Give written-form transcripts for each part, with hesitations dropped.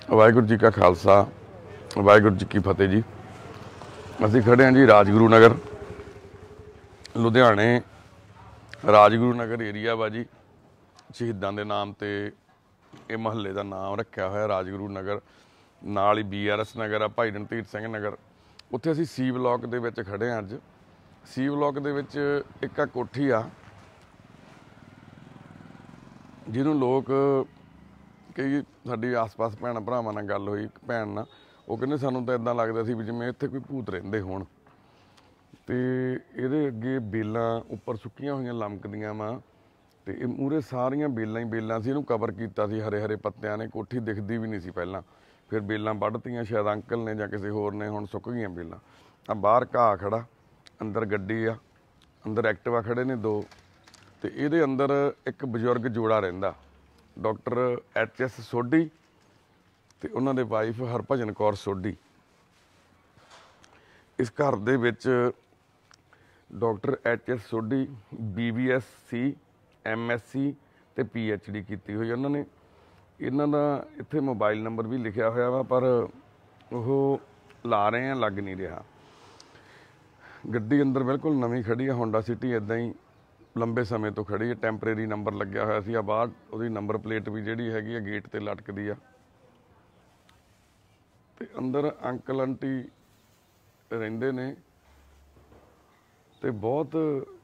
वाहिगुरू जी का खालसा वाहिगुरू जी की फतेह जी। असीं खड़े हैं जी राजगुरू नगर लुधियाने। राजगुरू नगर एरिया वा जी, शहीदां दे नाम ते ये महल्ले का नाम रखा होया राजगुरू नगर। नाल ही BRS नगर आ, भाई रणधीर सिंह नगर। उत्थे असीं C ब्लॉक दे विच खड़े हैं। अज C ब्लॉक दे विच एक कोठी आ जिन्हों लोग कई साडी आस पास भैन भरावां नाल गल होई, भैन ना वो कहंदे सानूं तां इदां लगदा सी भी जिवें इत्थे कोई भूत रहिंदे होण। ते इहदे अगे बेलां उपर सुक्कियां होईयां लमकदियां वा ते मूहरे सारियां बेलां ही बेलां सी। इहनूं कवर कीता सी हरे हरे पत्तियां ने, कोठी दिखदी भी नहीं सी पहलां। फिर बेलां वढ़तियां शायद अंकल ने जां किसी होर ने, हुण सुੱਕ गईयां बेलां। आ बाहर घाह खड़ा, अंदर गड्डी आ, अंदर एक्टिवा खड़े ने दो, ते इहदे अंदर एक बजुर्ग जोड़ा रहिंदा, डॉक्टर HS सोढी ते उन्हां दे वाइफ हरभजन कौर सोढी। इस घर दे विच doctor HS Sodhi BBSc MSc ते PhD कीती होई उन्होंने। इन्हां दा इत्थे मोबाइल नंबर भी लिखिया होया वा, पर ओह ला रहे हैं, लग नहीं रहा। गड्डी अंदर बिल्कुल नवीं खड़ी है, होंडा सिटी इदां ही लंबे समय तो खड़ी है। टैंपरेरी नंबर लग्या होया सी। बाहर उहदी नंबर प्लेट भी जिहड़ी हैगी है गेट ते लटकदी आ। ते अंदर अंकल आंटी रहिंदे ने ते बहुत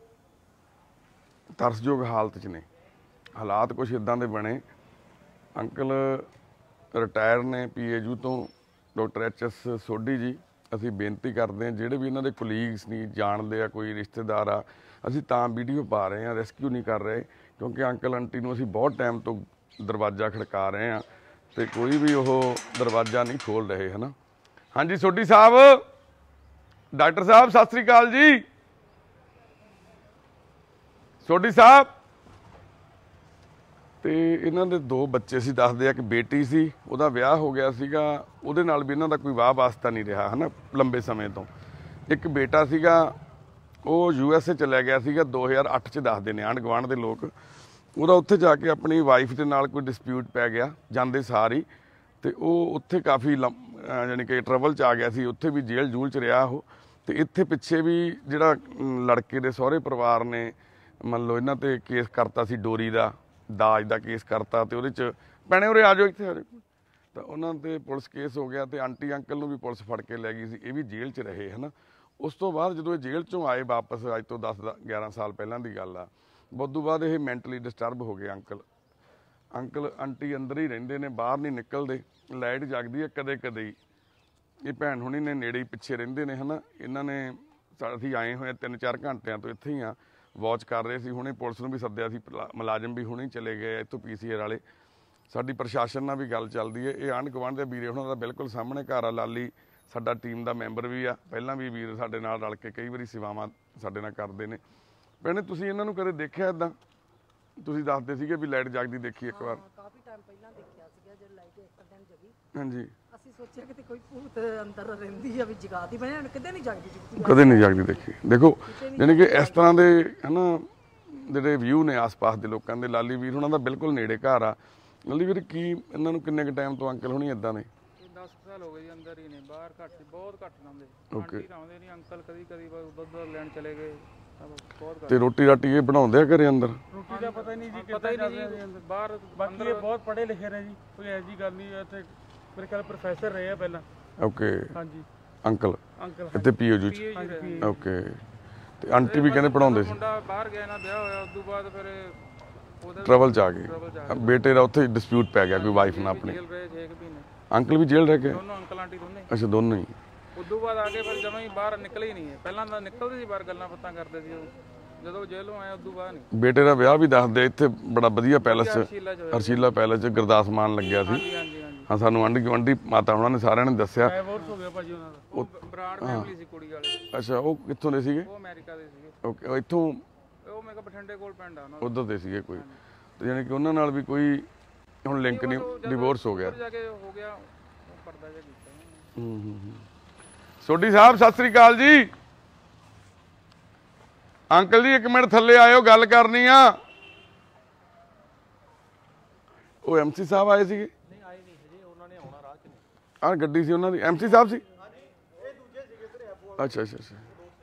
तरसयोग हालत च ने। हालात कुछ इदां दे बने। अंकल रिटायर ने PAU तो, डॉक्टर HS सोढी जी। असीं बेनती करते हैं जिहड़े भी इन्हां दे कुलीग्स नहीं जाणदे आ, कोई रिश्तेदार आ, असीं तां वीडियो पा रहे हैं, रेस्क्यू नहीं कर रहे, क्योंकि अंकल आंटी नूं असीं बहुत टाइम तो दरवाजा खड़का रहे हैं तो कोई भी वो दरवाजा नहीं खोल रहे, है ना। हाँ जी सोढी साहब, डॉक्टर साहब सत श्री अकाल जी। सोढी साहब ते इन्हां दे दो बच्चे सी, दसदे आ कि बेटी सी, उहदा विआह हो गया सीगा, उहदे नाल भी इन्हां दा कोई वाह वास्ता नहीं रहा, है ना, लंबे समय तो। एक बेटा सीगा ਉਹ USA चलिया गया सीगा 2008 च, दसदे ने आंढ गुआंढ दे लोग। ਉਹਦਾ ਉੱਥੇ ਜਾ ਕੇ ਆਪਣੀ ਵਾਈਫ ਦੇ ਨਾਲ ਕੋਈ ਡਿਸਪਿਊਟ ਪੈ ਗਿਆ ਜਾਂਦੇ ਸਾਰ ਹੀ, ਤੇ ਉਹ ਉੱਥੇ ਕਾਫੀ ਯਾਨੀ ਕਿ ਟਰਬਲ 'ਚ ਆ ਗਿਆ ਸੀ। ਉੱਥੇ ਵੀ ਜੇਲ੍ਹ ਜੂਲ 'ਚ ਰਿਹਾ ਉਹ। ਤੇ ਇੱਥੇ ਪਿੱਛੇ ਵੀ ਜਿਹੜਾ ਲੜਕੇ ਦੇ ਸਹੁਰੇ ਪਰਿਵਾਰ ਨੇ ਮੰਨ ਲਓ ਇਹਨਾਂ ਤੇ ਕੇਸ ਕਰਤਾ ਸੀ, ਡੋਰੀ ਦਾ ਦਾਜ ਦਾ ਕੇਸ ਕਰਤਾ, ਤੇ ਉਹਦੇ 'ਚ ਭੈਣੇ ਉਰੇ ਆ ਜਾਓ ਇੱਥੇ ਆ ਜਾਓ, ਤਾਂ ਉਹਨਾਂ 'ਤੇ ਪੁਲਿਸ ਕੇਸ ਹੋ ਗਿਆ ਤੇ ਆਂਟੀ ਅੰਕਲ ਨੂੰ ਵੀ ਪੁਲਿਸ ਫੜ ਕੇ ਲੈ ਗਈ ਸੀ। ਇਹ ਵੀ ਜੇਲ੍ਹ 'ਚ ਰਹੇ, ਹੈ ਨਾ। ਉਸ ਤੋਂ ਬਾਅਦ ਜਦੋਂ ਇਹ ਜੇਲ੍ਹ 'ਚੋਂ ਆਏ ਵਾਪਸ, ਅੱਜ ਤੋਂ 10-11 ਸਾਲ ਪਹਿਲਾਂ ਦੀ ਗੱਲ ਆ, ਉਦੋਂ ਬਾਅਦ ਇਹ ਮੈਂਟਲੀ ਡਿਸਟਰਬ ਹੋ ਗਏ ਅੰਕਲ ਆਂਟੀ ਅੰਦਰ ਹੀ ਰਹਿੰਦੇ ਨੇ, ਬਾਹਰ ਨਹੀਂ ਨਿਕਲਦੇ। ਲਾਈਟ ਜਗਦੀ ਹੈ ਕਦੇ ਕਦੇ ਹੀ। ਇਹ ਭੈਣ ਹੁਣੀ ਨੇ ਨੇੜੇ ਹੀ ਪਿੱਛੇ ਰਹਿੰਦੇ ਨੇ, ਹੈ ਨਾ। ਇਹਨਾਂ ਨੇ ਅਸੀਂ ਆਏ ਹੋਏ 3-4 ਘੰਟਿਆਂ ਤੋਂ ਇੱਥੇ ਹੀ ਆ, ਵਾਚ ਕਰ ਰਹੇ ਸੀ। ਹੁਣੇ ਪੁਲਿਸ ਨੂੰ ਵੀ ਸੱਦਿਆ ਸੀ, ਮੁਲਾਜ਼ਮ ਵੀ ਹੁਣੇ ਚਲੇ ਗਏ ਇੱਥੋਂ PCR ਵਾਲੇ। ਸਾਡੀ ਪ੍ਰਸ਼ਾਸਨ ਨਾਲ ਵੀ ਗੱਲ ਚੱਲਦੀ ਹੈ। ਇਹ ਆਂਢ ਗੁਆਂਢ ਦੇ ਵੀਰੇ ਉਹਨਾਂ ਦਾ ਬਿਲਕੁਲ ਸਾਹਮਣੇ ਘਰ ਆ। ਲਾਲੀ ਸਾਡਾ ਟੀਮ ਦਾ ਮੈਂਬਰ ਵੀ ਆ, ਪਹਿਲਾਂ ਵੀ ਵੀਰ ਸਾਡੇ ਨਾਲ ਰਲ ਕੇ ਕਈ ਵਾਰੀ ਸੇਵਾਵਾਂ ਸਾਡੇ ਨਾਲ ਕਰਦੇ ਨੇ। ਭੈਣੇ ਤੁਸੀਂ ਇਹਨਾਂ ਨੂੰ ਕਦੇ ਦੇਖਿਆ ਇੱਦਾਂ? ਤੁਸੀਂ ਦੱਸਦੇ ਸੀਗੇ ਵੀ ਲਾਈਟ ਜਗਦੀ ਦੇਖੀ ਇੱਕ ਵਾਰ। ਕਾਫੀ ਟਾਈਮ ਪਹਿਲਾਂ ਦੇਖਿਆ ਸੀਗਾ ਜਦ ਲਾਈਟ ਇੱਕ ਦਿਨ ਜਗੀ। ਹਾਂਜੀ, ਅਸੀਂ ਸੋਚਿਆ ਕਿ ਕੋਈ ਭੂਤ ਅੰਦਰ ਰਹਿੰਦੀ ਆ ਵੀ ਜਗਾਤੀ, ਬਣੇ ਕਿਤੇ ਨਹੀਂ ਜਗਦੀ, ਕਦੇ ਨਹੀਂ ਜਗਦੀ ਦੇਖੀ। ਦੇਖੋ ਯਾਨੀ ਕਿ ਇਸ ਤਰ੍ਹਾਂ ਦੇ ਹੈ ਨਾ ਜਿਹੜੇ ਵਿਊ ਨੇ ਆਸ-ਪਾਸ ਦੇ ਲੋਕਾਂ ਦੇ। ਲਾਲੀ ਵੀਰ ਉਹਨਾਂ ਦਾ ਬਿਲਕੁਲ ਨੇੜੇ ਘਰ ਆ। ਲਾਲੀ ਵੀਰ ਕੀ ਇਹਨਾਂ ਨੂੰ ਕਿੰਨੇ ਕੁ ਟਾਈਮ ਤੋਂ ਅੰਕਲ ਹੋਣੀ ਇੱਦਾਂ ਨੇ? 10 ਸਾਲ ਹੋ ਗਏ ਜੀ, ਅੰਦਰ ਹੀ ਨੇ, ਬਾਹਰ ਘੱਟ, ਬਹੁਤ ਘੱਟ ਲਾਉਂਦੇ। ਓਕੇ, ਆਉਂਦੇ ਨਹੀਂ ਅੰਕਲ, ਕਦੀ ਦੁੱਧ ਲੈਣ ਚਲੇ ਗਏ, ਬਹੁਤ ਘੱਟ। ਤੇ ਰੋਟੀ ਰਾਟੀ ਇਹ ਬਣਾਉਂਦੇ ਆ ਘਰੇ ਅੰਦਰ? ਰੋਟੀ ਦਾ ਪਤਾ ਨਹੀਂ ਜੀ, ਪਤਾ ਹੀ ਨਹੀਂ ਜੀ ਬਾਹਰ। ਬਾਕੀ ਇਹ ਬਹੁਤ ਪੜ੍ਹੇ ਲਿਖੇ ਨੇ ਜੀ, ਕੋਈ ਐਸੀ ਗੱਲ ਨਹੀਂ। ਇੱਥੇ ਮੇਰੇ ਖਿਆਲ ਪ੍ਰੋਫੈਸਰ ਰਹੇ ਆ ਪਹਿਲਾਂ। ਓਕੇ, ਹਾਂਜੀ ਅੰਕਲ ਅੰਕਲ ਇੱਥੇ PAU 'ਚ? ਓਕੇ, ਤੇ ਆਂਟੀ ਵੀ ਕਹਿੰਦੇ ਪੜਾਉਂਦੇ ਸੀ? ਮੁੰਡਾ ਬਾਹਰ ਗਿਆ ਨਾ, ਵਿਆਹ ਹੋਇਆ, ਉਸ ਤੋਂ ਬਾਅਦ ਫਿਰ ਉਹਦਾ ਟਰਬਲ 'ਚ ਆ ਗਏ। ਬੇਟੇ ਦਾ ਉੱਥੇ ਡਿਸਪਿਊਟ ਪੈ ਗਿਆ ਕੋਈ ਵਾਈਫ ਨਾਲ ਆਪਣੀ। ਜੇਲ੍ਹ ਰਹੇ 6 ਮਹੀਨੇ। ਅੰਕਲ ਵੀ ਜੇਲ੍ਹ ਰਹਿ ਗਏ? ਦੋਨੋਂ ਅੰਕਲ ਆਂਟੀ ਦੋਨੇ। ਅੱਛਾ, ਦੋਨੋਂ ਹੀ। ਉਦੋਂ ਬਾਅਦ ਆ ਕੇ ਫਿਰ ਜਮਾਂ ਹੀ ਬਾਹਰ ਨਿਕਲੇ ਹੀ ਨਹੀਂ ਹੈ। ਪਹਿਲਾਂ ਤਾਂ ਨਿਕਲਦੇ ਸੀ ਬਾਹਰ, ਗੱਲਾਂ ਬਾਤਾਂ ਕਰਦੇ ਸੀ। ਜਦੋਂ ਜੇਲ੍ਹੋਂ ਆਏ ਉਦੋਂ ਬਾਅਦ ਨਹੀਂ। ਬੇਟੇ ਦਾ ਵਿਆਹ ਵੀ ਦੱਸਦੇ ਇੱਥੇ ਬੜਾ ਵਧੀਆ ਪੈਲਸ, ਹਰਸ਼ੀਲਾ ਪੈਲਸ 'ਚ ਗੁਰਦਾਸ ਮਾਨ ਲੱਗਿਆ ਸੀ। ਹਾਂਜੀ ਹਾਂਜੀ ਹਾਂਜੀ। ਹਾਂ, ਸਾਨੂੰ ਆਂਢੀ ਮਾਤਾ ਉਹਨਾਂ ਨੇ ਸਾਰਿਆਂ ਨੇ ਦੱਸਿਆ। ਡਾਈਵੋਰਸ ਹੋ ਗਿਆ ਭਾਜੀ ਉਹਨਾਂ ਦਾ। ਉਹ ਬਰਾੜ ਫੈਮਿਲੀ ਸੀ ਕੁੜੀ ਵਾਲੇ। ਅੱਛਾ, ਉਹ ਕਿੱਥੋਂ ਦੇ ਸੀਗੇ? ਉਹ ਅਮਰੀਕਾ ਦੇ ਸੀਗੇ। ਓਕੇ, ਇੱਥੋਂ ਉਹ ਮੈਂ ਕਿਹਾ ਬਠਿੰਡੇ ਕੋਲ ਪਿੰਡ ਆ ਉਹਨਾਂ ਉਧਰ ਦੇ ਸੀਗੇ ਕੋਈ। ਤੇ ਯਾਨੀ ਕਿ ਉਹਨਾਂ ਨਾਲ ਵੀ ਕੋਈ ਹੁਣ ਲਿੰਕ ਨਹੀਂ, ਡਿਵੋਰਸ ਹੋ ਗਿਆ। ਜਾ ਕੇ ਹੋ ਗਿਆ, ਉਹ ਪਰਦਾ ਜਿਹਾ ਕੀਤਾ। ਸੋਢੀ ਸਾਹਿਬ ਸਤਿ ਸ੍ਰੀ ਅਕਾਲ ਜੀ। ਅੰਕਲ ਜੀ 1 ਮਿੰਟ ਥੱਲੇ ਆਇਓ, ਗੱਲ ਕਰਨੀ ਆ। ਉਹ MC ਸਾਹਿਬ ਆਏ ਸੀਗੇ? ਨਹੀਂ ਆਏ ਨਹੀਂ ਹਜੇ, ਉਹਨਾਂ ਨੇ ਆਉਣਾ ਰਾਹ ਆਹ ਗੱਡੀ ਸੀ ਉਹਨਾਂ ਦੀ, ਐਮਸੀ ਸਾਹਿਬ ਸੀ। ਅੱਛਾ ਅੱਛਾ ਅੱਛਾ,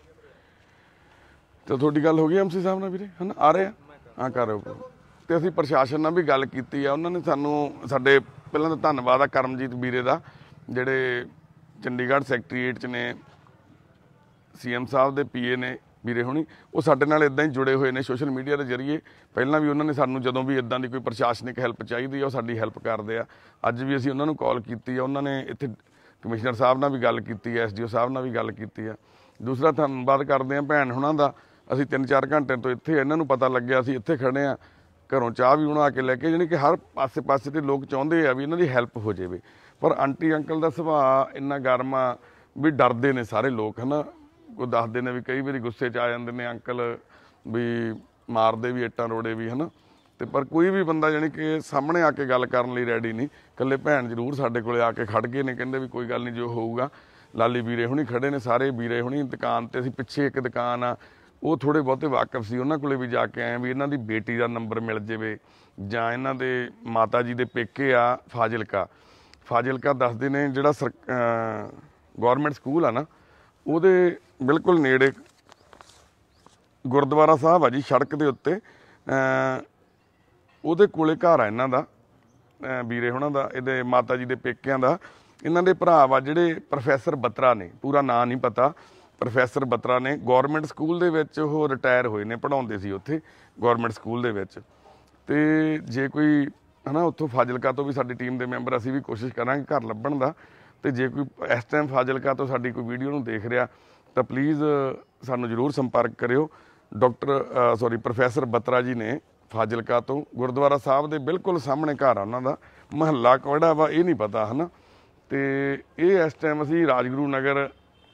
ਤੇ ਤੁਹਾਡੀ ਗੱਲ ਹੋ ਗਈ ਐਮਸੀ ਸਾਹਿਬ ਨਾਲ ਵੀਰੇ, ਹਨਾ ਆ ਰਹੇ ਆ? ਹਾਂ ਕਰ ਰਹੇ ਹੋ। ਤੇ ਅਸੀਂ ਪ੍ਰਸ਼ਾਸਨ ਨਾਲ ਵੀ ਗੱਲ ਕੀਤੀ ਆ, ਉਹਨਾਂ ਨੇ ਸਾਨੂੰ ਸਾਡੇ ਪਹਿਲਾਂ ਤਾਂ ਧੰਨਵਾਦ ਆ ਕਰਮਜੀਤ ਵੀਰੇ ਦਾ, ਜਿਹੜੇ ਚੰਡੀਗੜ੍ਹ ਸੈਕਟਰੀਏਟ 'ਚ ਨੇ, ਸੀਐਮ ਸਾਹਿਬ ਦੇ ਪੀਏ ਨੇ ਵੀਰੇ ਹੁਣੀ, ਉਹ ਸਾਡੇ ਨਾਲ ਇਦਾਂ ਹੀ ਜੁੜੇ ਹੋਏ ਨੇ ਸੋਸ਼ਲ ਮੀਡੀਆ ਦੇ ਜ਼ਰੀਏ। ਪਹਿਲਾਂ ਵੀ ਉਹਨਾਂ ਨੇ ਸਾਨੂੰ ਜਦੋਂ ਵੀ ਇਦਾਂ ਦੀ ਕੋਈ ਪ੍ਰਸ਼ਾਸਨਿਕ ਹੈਲਪ ਚਾਹੀਦੀ ਆ ਉਹ ਸਾਡੀ ਹੈਲਪ ਕਰਦੇ ਆ। ਅੱਜ ਵੀ ਅਸੀਂ ਉਹਨਾਂ ਨੂੰ ਕਾਲ ਕੀਤੀ ਆ, ਉਹਨਾਂ ਨੇ ਇੱਥੇ ਕਮਿਸ਼ਨਰ ਸਾਹਿਬ ਨਾਲ ਵੀ ਗੱਲ ਕੀਤੀ ਹੈ, ਐਸਡੀਓ ਸਾਹਿਬ ਨਾਲ ਵੀ ਗੱਲ ਕੀਤੀ ਆ। ਦੂਸਰਾ ਧੰਨਵਾਦ ਕਰਦੇ ਆ ਭੈਣ ਹੁਣਾਂ ਦਾ, ਅਸੀਂ 3-4 ਘੰਟੇ ਤੋਂ ਇੱਥੇ, ਇਹਨਾਂ ਨੂੰ ਪਤਾ ਲੱਗਿਆ ਅਸੀਂ ਇੱਥੇ ਖੜੇ ਆ, ਘਰੋਂ ਚਾਹ ਵੀ ਬਣਾ ਕੇ ਲੈ ਕੇ, ਜਾਣੀ ਕਿ ਹਰ ਪਾਸੇ ਤੇ ਲੋਕ ਚਾਹੁੰਦੇ ਆ ਵੀ ਇਹਨਾਂ ਦੀ ਹੈਲਪ ਹੋ ਜਾਵੇ। ਪਰ ਆਂਟੀ ਅੰਕਲ ਦਾ ਸੁਭਾਅ ਇੰਨਾ ਗਰਮ ਆ ਵੀ ਡਰਦੇ ਨੇ ਸਾਰੇ ਲੋਕ, ਹਨਾ। ਉਹ ਦੱਸਦੇ ਨੇ ਵੀ ਕਈ ਵਾਰੀ ਗੁੱਸੇ 'ਚ ਆ ਜਾਂਦੇ ਨੇ ਅੰਕਲ, ਵੀ ਮਾਰਦੇ ਵੀ, ਇੱਟਾਂ ਰੋੜੇ ਵੀ, ਹਨਾ। ਤੇ ਪਰ ਕੋਈ ਵੀ ਬੰਦਾ ਜਾਣੀ ਕਿ ਸਾਹਮਣੇ ਆ ਕੇ ਗੱਲ ਕਰਨ ਲਈ ਰੈਡੀ ਨਹੀਂ। ਇਕੱਲੇ ਭੈਣ ਜ਼ਰੂਰ ਸਾਡੇ ਕੋਲੇ ਆ ਕੇ ਖੜ ਗਏ ਨੇ, ਕਹਿੰਦੇ ਵੀ ਕੋਈ ਗੱਲ ਨਹੀਂ, ਜੋ ਹੋਊਗਾ। ਲਾਲੀ ਵੀਰੇ ਹੁਣੀ ਖੜੇ ਨੇ, ਸਾਰੇ ਵੀਰੇ ਹੁਣੀ ਦੁਕਾਨ ਤੇ, ਅਸੀਂ ਪਿੱਛੇ ਇੱਕ ਦੁਕਾਨ ਆ, ਉਹ ਥੋੜ੍ਹੇ ਬਹੁਤੇ ਵਾਕਫ ਸੀ, ਉਹਨਾਂ ਕੋਲੇ ਵੀ ਜਾ ਕੇ ਆਏ ਵੀ ਇਹਨਾਂ ਦੀ ਬੇਟੀ ਦਾ ਨੰਬਰ ਮਿਲ ਜਾਵੇ, ਜਾਂ ਇਹਨਾਂ ਦੇ ਮਾਤਾ ਜੀ ਦੇ ਪੇਕੇ ਆ ਫਾਜ਼ਿਲਕਾ ਦੱਸਦੇ ਨੇ, ਜਿਹੜਾ ਗੌਰਮੈਂਟ ਸਕੂਲ ਆ ਨਾ, ਉਹਦੇ ਬਿਲਕੁਲ ਨੇੜੇ ਗੁਰਦੁਆਰਾ ਸਾਹਿਬ ਆ ਜੀ, ਸੜਕ ਦੇ ਉੱਤੇ, ਉਹਦੇ ਕੋਲੇ ਘਰ ਆ ਇਹਨਾਂ ਦਾ, ਵੀਰੇ ਹੁਣਾਂ ਦਾ, ਇਹਦੇ ਮਾਤਾ ਜੀ ਦੇ ਪੇਕਿਆਂ ਦਾ। ਇਹਨਾਂ ਦੇ ਭਰਾ ਵਾ ਜਿਹੜੇ ਪ੍ਰੋਫੈਸਰ ਬਤਰਾ ਨੇ, ਪੂਰਾ ਨਾਂ ਨਹੀਂ ਪਤਾ, ਪ੍ਰੋਫੈਸਰ ਬਤਰਾ ਨੇ, ਗੌਰਮੈਂਟ ਸਕੂਲ ਦੇ ਵਿੱਚ ਉਹ ਰਿਟਾਇਰ ਹੋਏ ਨੇ, ਪੜ੍ਹਾਉਂਦੇ ਸੀ ਉੱਥੇ ਗੌਰਮੈਂਟ ਸਕੂਲ ਦੇ ਵਿੱਚ। ਤੇ ਜੇ ਕੋਈ ਹਨਾ ਉੱਥੋਂ ਫਾਜ਼ਿਲਕਾ ਤੋਂ ਵੀ ਸਾਡੀ ਟੀਮ ਦੇ ਮੈਂਬਰ, ਅਸੀਂ ਵੀ ਕੋਸ਼ਿਸ਼ ਕਰਾਂਗੇ ਘਰ ਲੱਭਣ ਦਾ। ਤੇ ਜੇ ਕੋਈ ਇਸ ਟਾਈਮ ਫਾਜ਼ਿਲਕਾ ਤੋਂ ਸਾਡੀ ਕੋਈ ਵੀਡੀਓ ਨੂੰ ਦੇਖ ਰਿਹਾ ਤਾਂ ਪਲੀਜ਼ ਸਾਨੂੰ ਜ਼ਰੂਰ ਸੰਪਰਕ ਕਰਿਓ। ਪ੍ਰੋਫੈਸਰ ਬਤਰਾ ਜੀ ਨੇ ਫਾਜ਼ਿਲਕਾ ਤੋਂ, ਗੁਰਦੁਆਰਾ ਸਾਹਿਬ ਦੇ ਬਿਲਕੁਲ ਸਾਹਮਣੇ ਘਰ ਆ ਉਹਨਾਂ ਦਾ, ਮਹੱਲਾ ਕਿਹੜਾ ਵਾ ਇਹ ਨਹੀਂ ਪਤਾ, ਹਨਾ। ਤੇ ਇਹ ਇਸ ਟਾਈਮ ਅਸੀਂ ਰਾਜਗੁਰੂ ਨਗਰ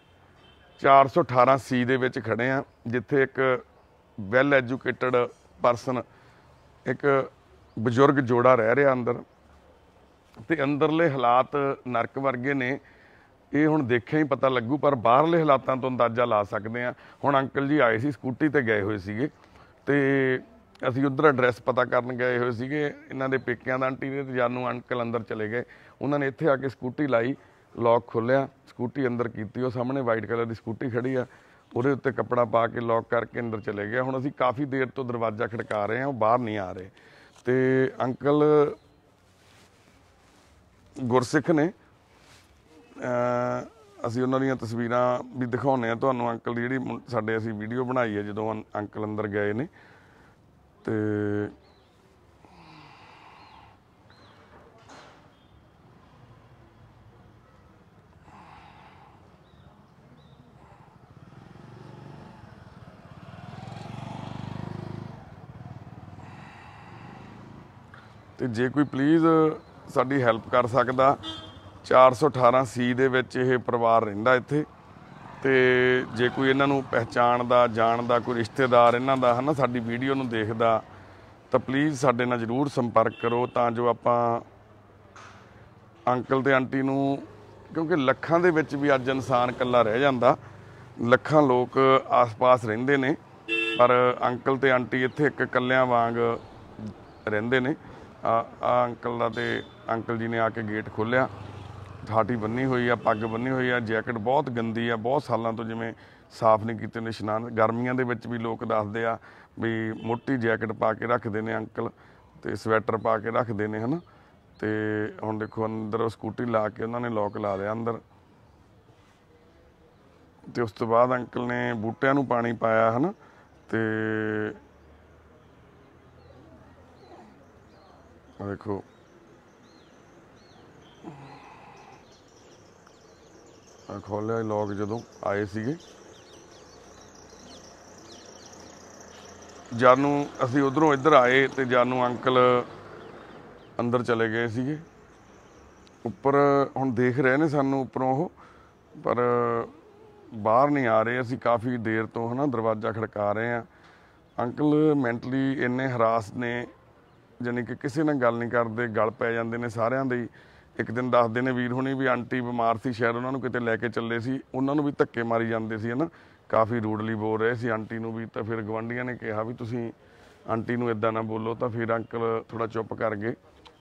418C ਦੇ ਵਿੱਚ ਖੜੇ ਆ, ਜਿੱਥੇ ਇੱਕ ਵੈਲ ਐਜੂਕੇਟਡ ਪਰਸਨ, ਇੱਕ ਬਜ਼ੁਰਗ ਜੋੜਾ ਰਹਿ ਰਿਹਾ ਅੰਦਰ, ਤੇ ਅੰਦਰਲੇ ਹਾਲਾਤ ਨਰਕ ਵਰਗੇ ਨੇ। ਇਹ ਹੁਣ ਦੇਖਿਆ ਹੀ ਪਤਾ ਲੱਗੂ, ਪਰ ਬਾਹਰਲੇ ਹਾਲਾਤਾਂ ਤੋਂ ਅੰਦਾਜ਼ਾ ਲਾ ਸਕਦੇ ਆ। ਹੁਣ ਅੰਕਲ ਜੀ ਆਏ ਸੀ, ਸਕੂਟੀ ਤੇ ਗਏ ਹੋਏ ਸੀਗੇ, ਤੇ ਅਸੀਂ ਉੱਧਰ ਐਡਰੈਸ ਪਤਾ ਕਰਨ ਗਏ ਹੋਏ ਸੀਗੇ ਇਹਨਾਂ ਦੇ ਪੇਕਿਆਂ ਦਾ, ਆਂਟੀ ਦੇ, ਤੇ ਜਾਨੂ ਅੰਕਲ ਅੰਦਰ ਚਲੇ ਗਏ। ਉਹਨਾਂ ਨੇ ਇੱਥੇ ਆ ਕੇ ਸਕੂਟੀ ਲਾਈ, ਲੌਕ ਖੋਲ੍ਹਿਆ, ਸਕੂਟੀ ਅੰਦਰ ਕੀਤੀ, ਉਹ ਸਾਹਮਣੇ ਵਾਈਟ ਕਲਰ ਦੀ ਸਕੂਟੀ ਖੜੀ ਆ, ਉਹਦੇ ਉੱਤੇ ਕੱਪੜਾ ਪਾ ਕੇ ਲੌਕ ਕਰਕੇ ਅੰਦਰ ਚਲੇ ਗਏ। ਹੁਣ ਅਸੀਂ ਕਾਫੀ ਦੇਰ ਤੋਂ ਦਰਵਾਜ਼ਾ ਖੜਕਾ ਰਹੇ ਹਾਂ, ਉਹ ਬਾਹਰ ਨਹੀਂ ਆ ਰਹੇ। ਤੇ ਅੰਕਲ ਗੁਰਸਿੱਖ ਨੇ, ਅਸੀਂ ਉਹਨਾਂ ਦੀਆਂ ਤਸਵੀਰਾਂ ਵੀ ਦਿਖਾਉਂਦੇ ਹਾਂ ਤੁਹਾਨੂੰ। ਅੰਕਲ ਦੀ ਜਿਹੜੀ ਸਾਡੇ ਅਸੀਂ ਵੀਡੀਓ ਬਣਾਈ ਹੈ ਜਦੋਂ ਅੰਕਲ ਅੰਦਰ ਗਏ ਨੇ, ਤੇ ਜੇ ਕੋਈ ਪਲੀਜ਼ ਸਾਡੀ ਹੈਲਪ ਕਰ ਸਕਦਾ, 418C ਦੇ ਵਿੱਚ ਇਹ ਪਰਿਵਾਰ ਰਹਿੰਦਾ ਇੱਥੇ। ਤੇ ਜੇ ਕੋਈ ਇਹਨਾਂ ਨੂੰ ਪਹਿਚਾਣਦਾ, ਜਾਣਦਾ, ਕੋਈ ਰਿਸ਼ਤੇਦਾਰ ਇਹਨਾਂ ਦਾ, ਹਨਾ, ਸਾਡੀ ਵੀਡੀਓ ਨੂੰ ਦੇਖਦਾ, ਤਾਂ ਪਲੀਜ਼ ਸਾਡੇ ਨਾਲ ਜ਼ਰੂਰ ਸੰਪਰਕ ਕਰੋ, ਤਾਂ ਜੋ ਆਪਾਂ ਅੰਕਲ ਤੇ ਆਂਟੀ ਨੂੰ, ਕਿਉਂਕਿ ਲੱਖਾਂ ਦੇ ਵਿੱਚ ਵੀ ਅੱਜ ਇਨਸਾਨ ਇਕੱਲਾ ਰਹਿ ਜਾਂਦਾ, ਲੱਖਾਂ ਲੋਕ ਆਸ-ਪਾਸ ਰਹਿੰਦੇ ਨੇ, ਪਰ ਅੰਕਲ ਤੇ ਆਂਟੀ ਇੱਥੇ ਇੱਕ ਇਕੱਲਿਆਂ ਵਾਂਗ ਰਹਿੰਦੇ ਨੇ। ਆ ਅੰਕਲ ਦਾ, ਤੇ ਅੰਕਲ ਜੀ ਨੇ ਆ ਕੇ ਗੇਟ ਖੋਲ੍ਹਿਆ, ਠਾਠੀ ਬੰਨੀ ਹੋਈ ਆ, ਪੱਗ ਬੰਨੀ ਹੋਈ ਆ, ਜੈਕਟ ਬਹੁਤ ਗੰਦੀ ਆ, ਬਹੁਤ ਸਾਲਾਂ ਤੋਂ ਜਿਵੇਂ ਸਾਫ਼ ਨਹੀਂ ਕੀਤੇ ਨਿਸ਼ਾਨ। ਗਰਮੀਆਂ ਦੇ ਵਿੱਚ ਵੀ ਲੋਕ ਦੱਸਦੇ ਆ ਵੀ ਮੋਟੀ ਜੈਕਟ ਪਾ ਕੇ ਰੱਖਦੇ ਨੇ ਅੰਕਲ, ਤੇ ਸਵੈਟਰ ਪਾ ਕੇ ਰੱਖਦੇ ਨੇ, ਹਨਾ। ਤੇ ਹੁਣ ਦੇਖੋ ਅੰਦਰ ਉਹ ਸਕੂਟੀ ਲਾ ਕੇ ਉਹਨਾਂ ਨੇ ਲੋਕ ਲਾ ਲਿਆ ਅੰਦਰ, ਤੇ ਉਸ ਤੋਂ ਬਾਅਦ ਅੰਕਲ ਨੇ ਬੂਟਿਆਂ ਨੂੰ ਪਾਣੀ ਪਾਇਆ, ਹਨਾ। ਤੇ ਦੇਖੋ ਖੋਲਿਆ ਲੋਕ ਜਦੋਂ ਆਏ ਸੀਗੇ। ਜਾਨੂ ਅਸੀਂ ਉਧਰੋਂ ਇੱਧਰ ਆਏ ਤੇ ਜਾਨੂ ਅੰਕਲ ਅੰਦਰ ਚਲੇ ਗਏ ਸੀਗੇ ਉੱਪਰ। ਹੁਣ ਦੇਖ ਰਹੇ ਨੇ ਸਾਨੂੰ ਉੱਪਰੋਂ ਉਹ, ਪਰ ਬਾਹਰ ਨਹੀਂ ਆ ਰਹੇ। ਅਸੀਂ ਕਾਫੀ ਦੇਰ ਤੋਂ ਹਨਾ ਦਰਵਾਜ਼ਾ ਖੜਕਾ ਰਹੇ ਹਾਂ। ਅੰਕਲ ਮੈਂਟਲੀ ਇੰਨੇ ਹਰਾਸ ਨੇ, ਜਾਣੀ ਕਿ ਕਿਸੇ ਨਾਲ ਗੱਲ ਨਹੀਂ ਕਰਦੇ, ਗਲ ਪੈ ਜਾਂਦੇ ਨੇ ਸਾਰਿਆਂ ਦੇ ਹੀ। ਇੱਕ ਦਿਨ ਦੱਸਦੇ ਨੇ ਵੀਰ ਹੁਣੀ ਵੀ ਆਂਟੀ ਬਿਮਾਰ ਸੀ, ਸ਼ਾਇਦ ਉਹਨਾਂ ਨੂੰ ਕਿਤੇ ਲੈ ਕੇ ਚੱਲੇ ਸੀ, ਉਹਨਾਂ ਨੂੰ ਵੀ ਧੱਕੇ ਮਾਰੀ ਜਾਂਦੇ ਸੀ, ਹੈ ਨਾ, ਕਾਫੀ ਰੂਡਲੀ ਬੋਲ ਰਹੇ ਸੀ ਆਂਟੀ ਨੂੰ ਵੀ। ਤਾਂ ਫਿਰ ਗੁਆਂਢੀਆਂ ਨੇ ਕਿਹਾ ਵੀ ਤੁਸੀਂ ਆਂਟੀ ਨੂੰ ਇੱਦਾਂ ਨਾ ਬੋਲੋ, ਤਾਂ ਫਿਰ ਅੰਕਲ ਥੋੜ੍ਹਾ ਚੁੱਪ ਕਰ ਗਏ।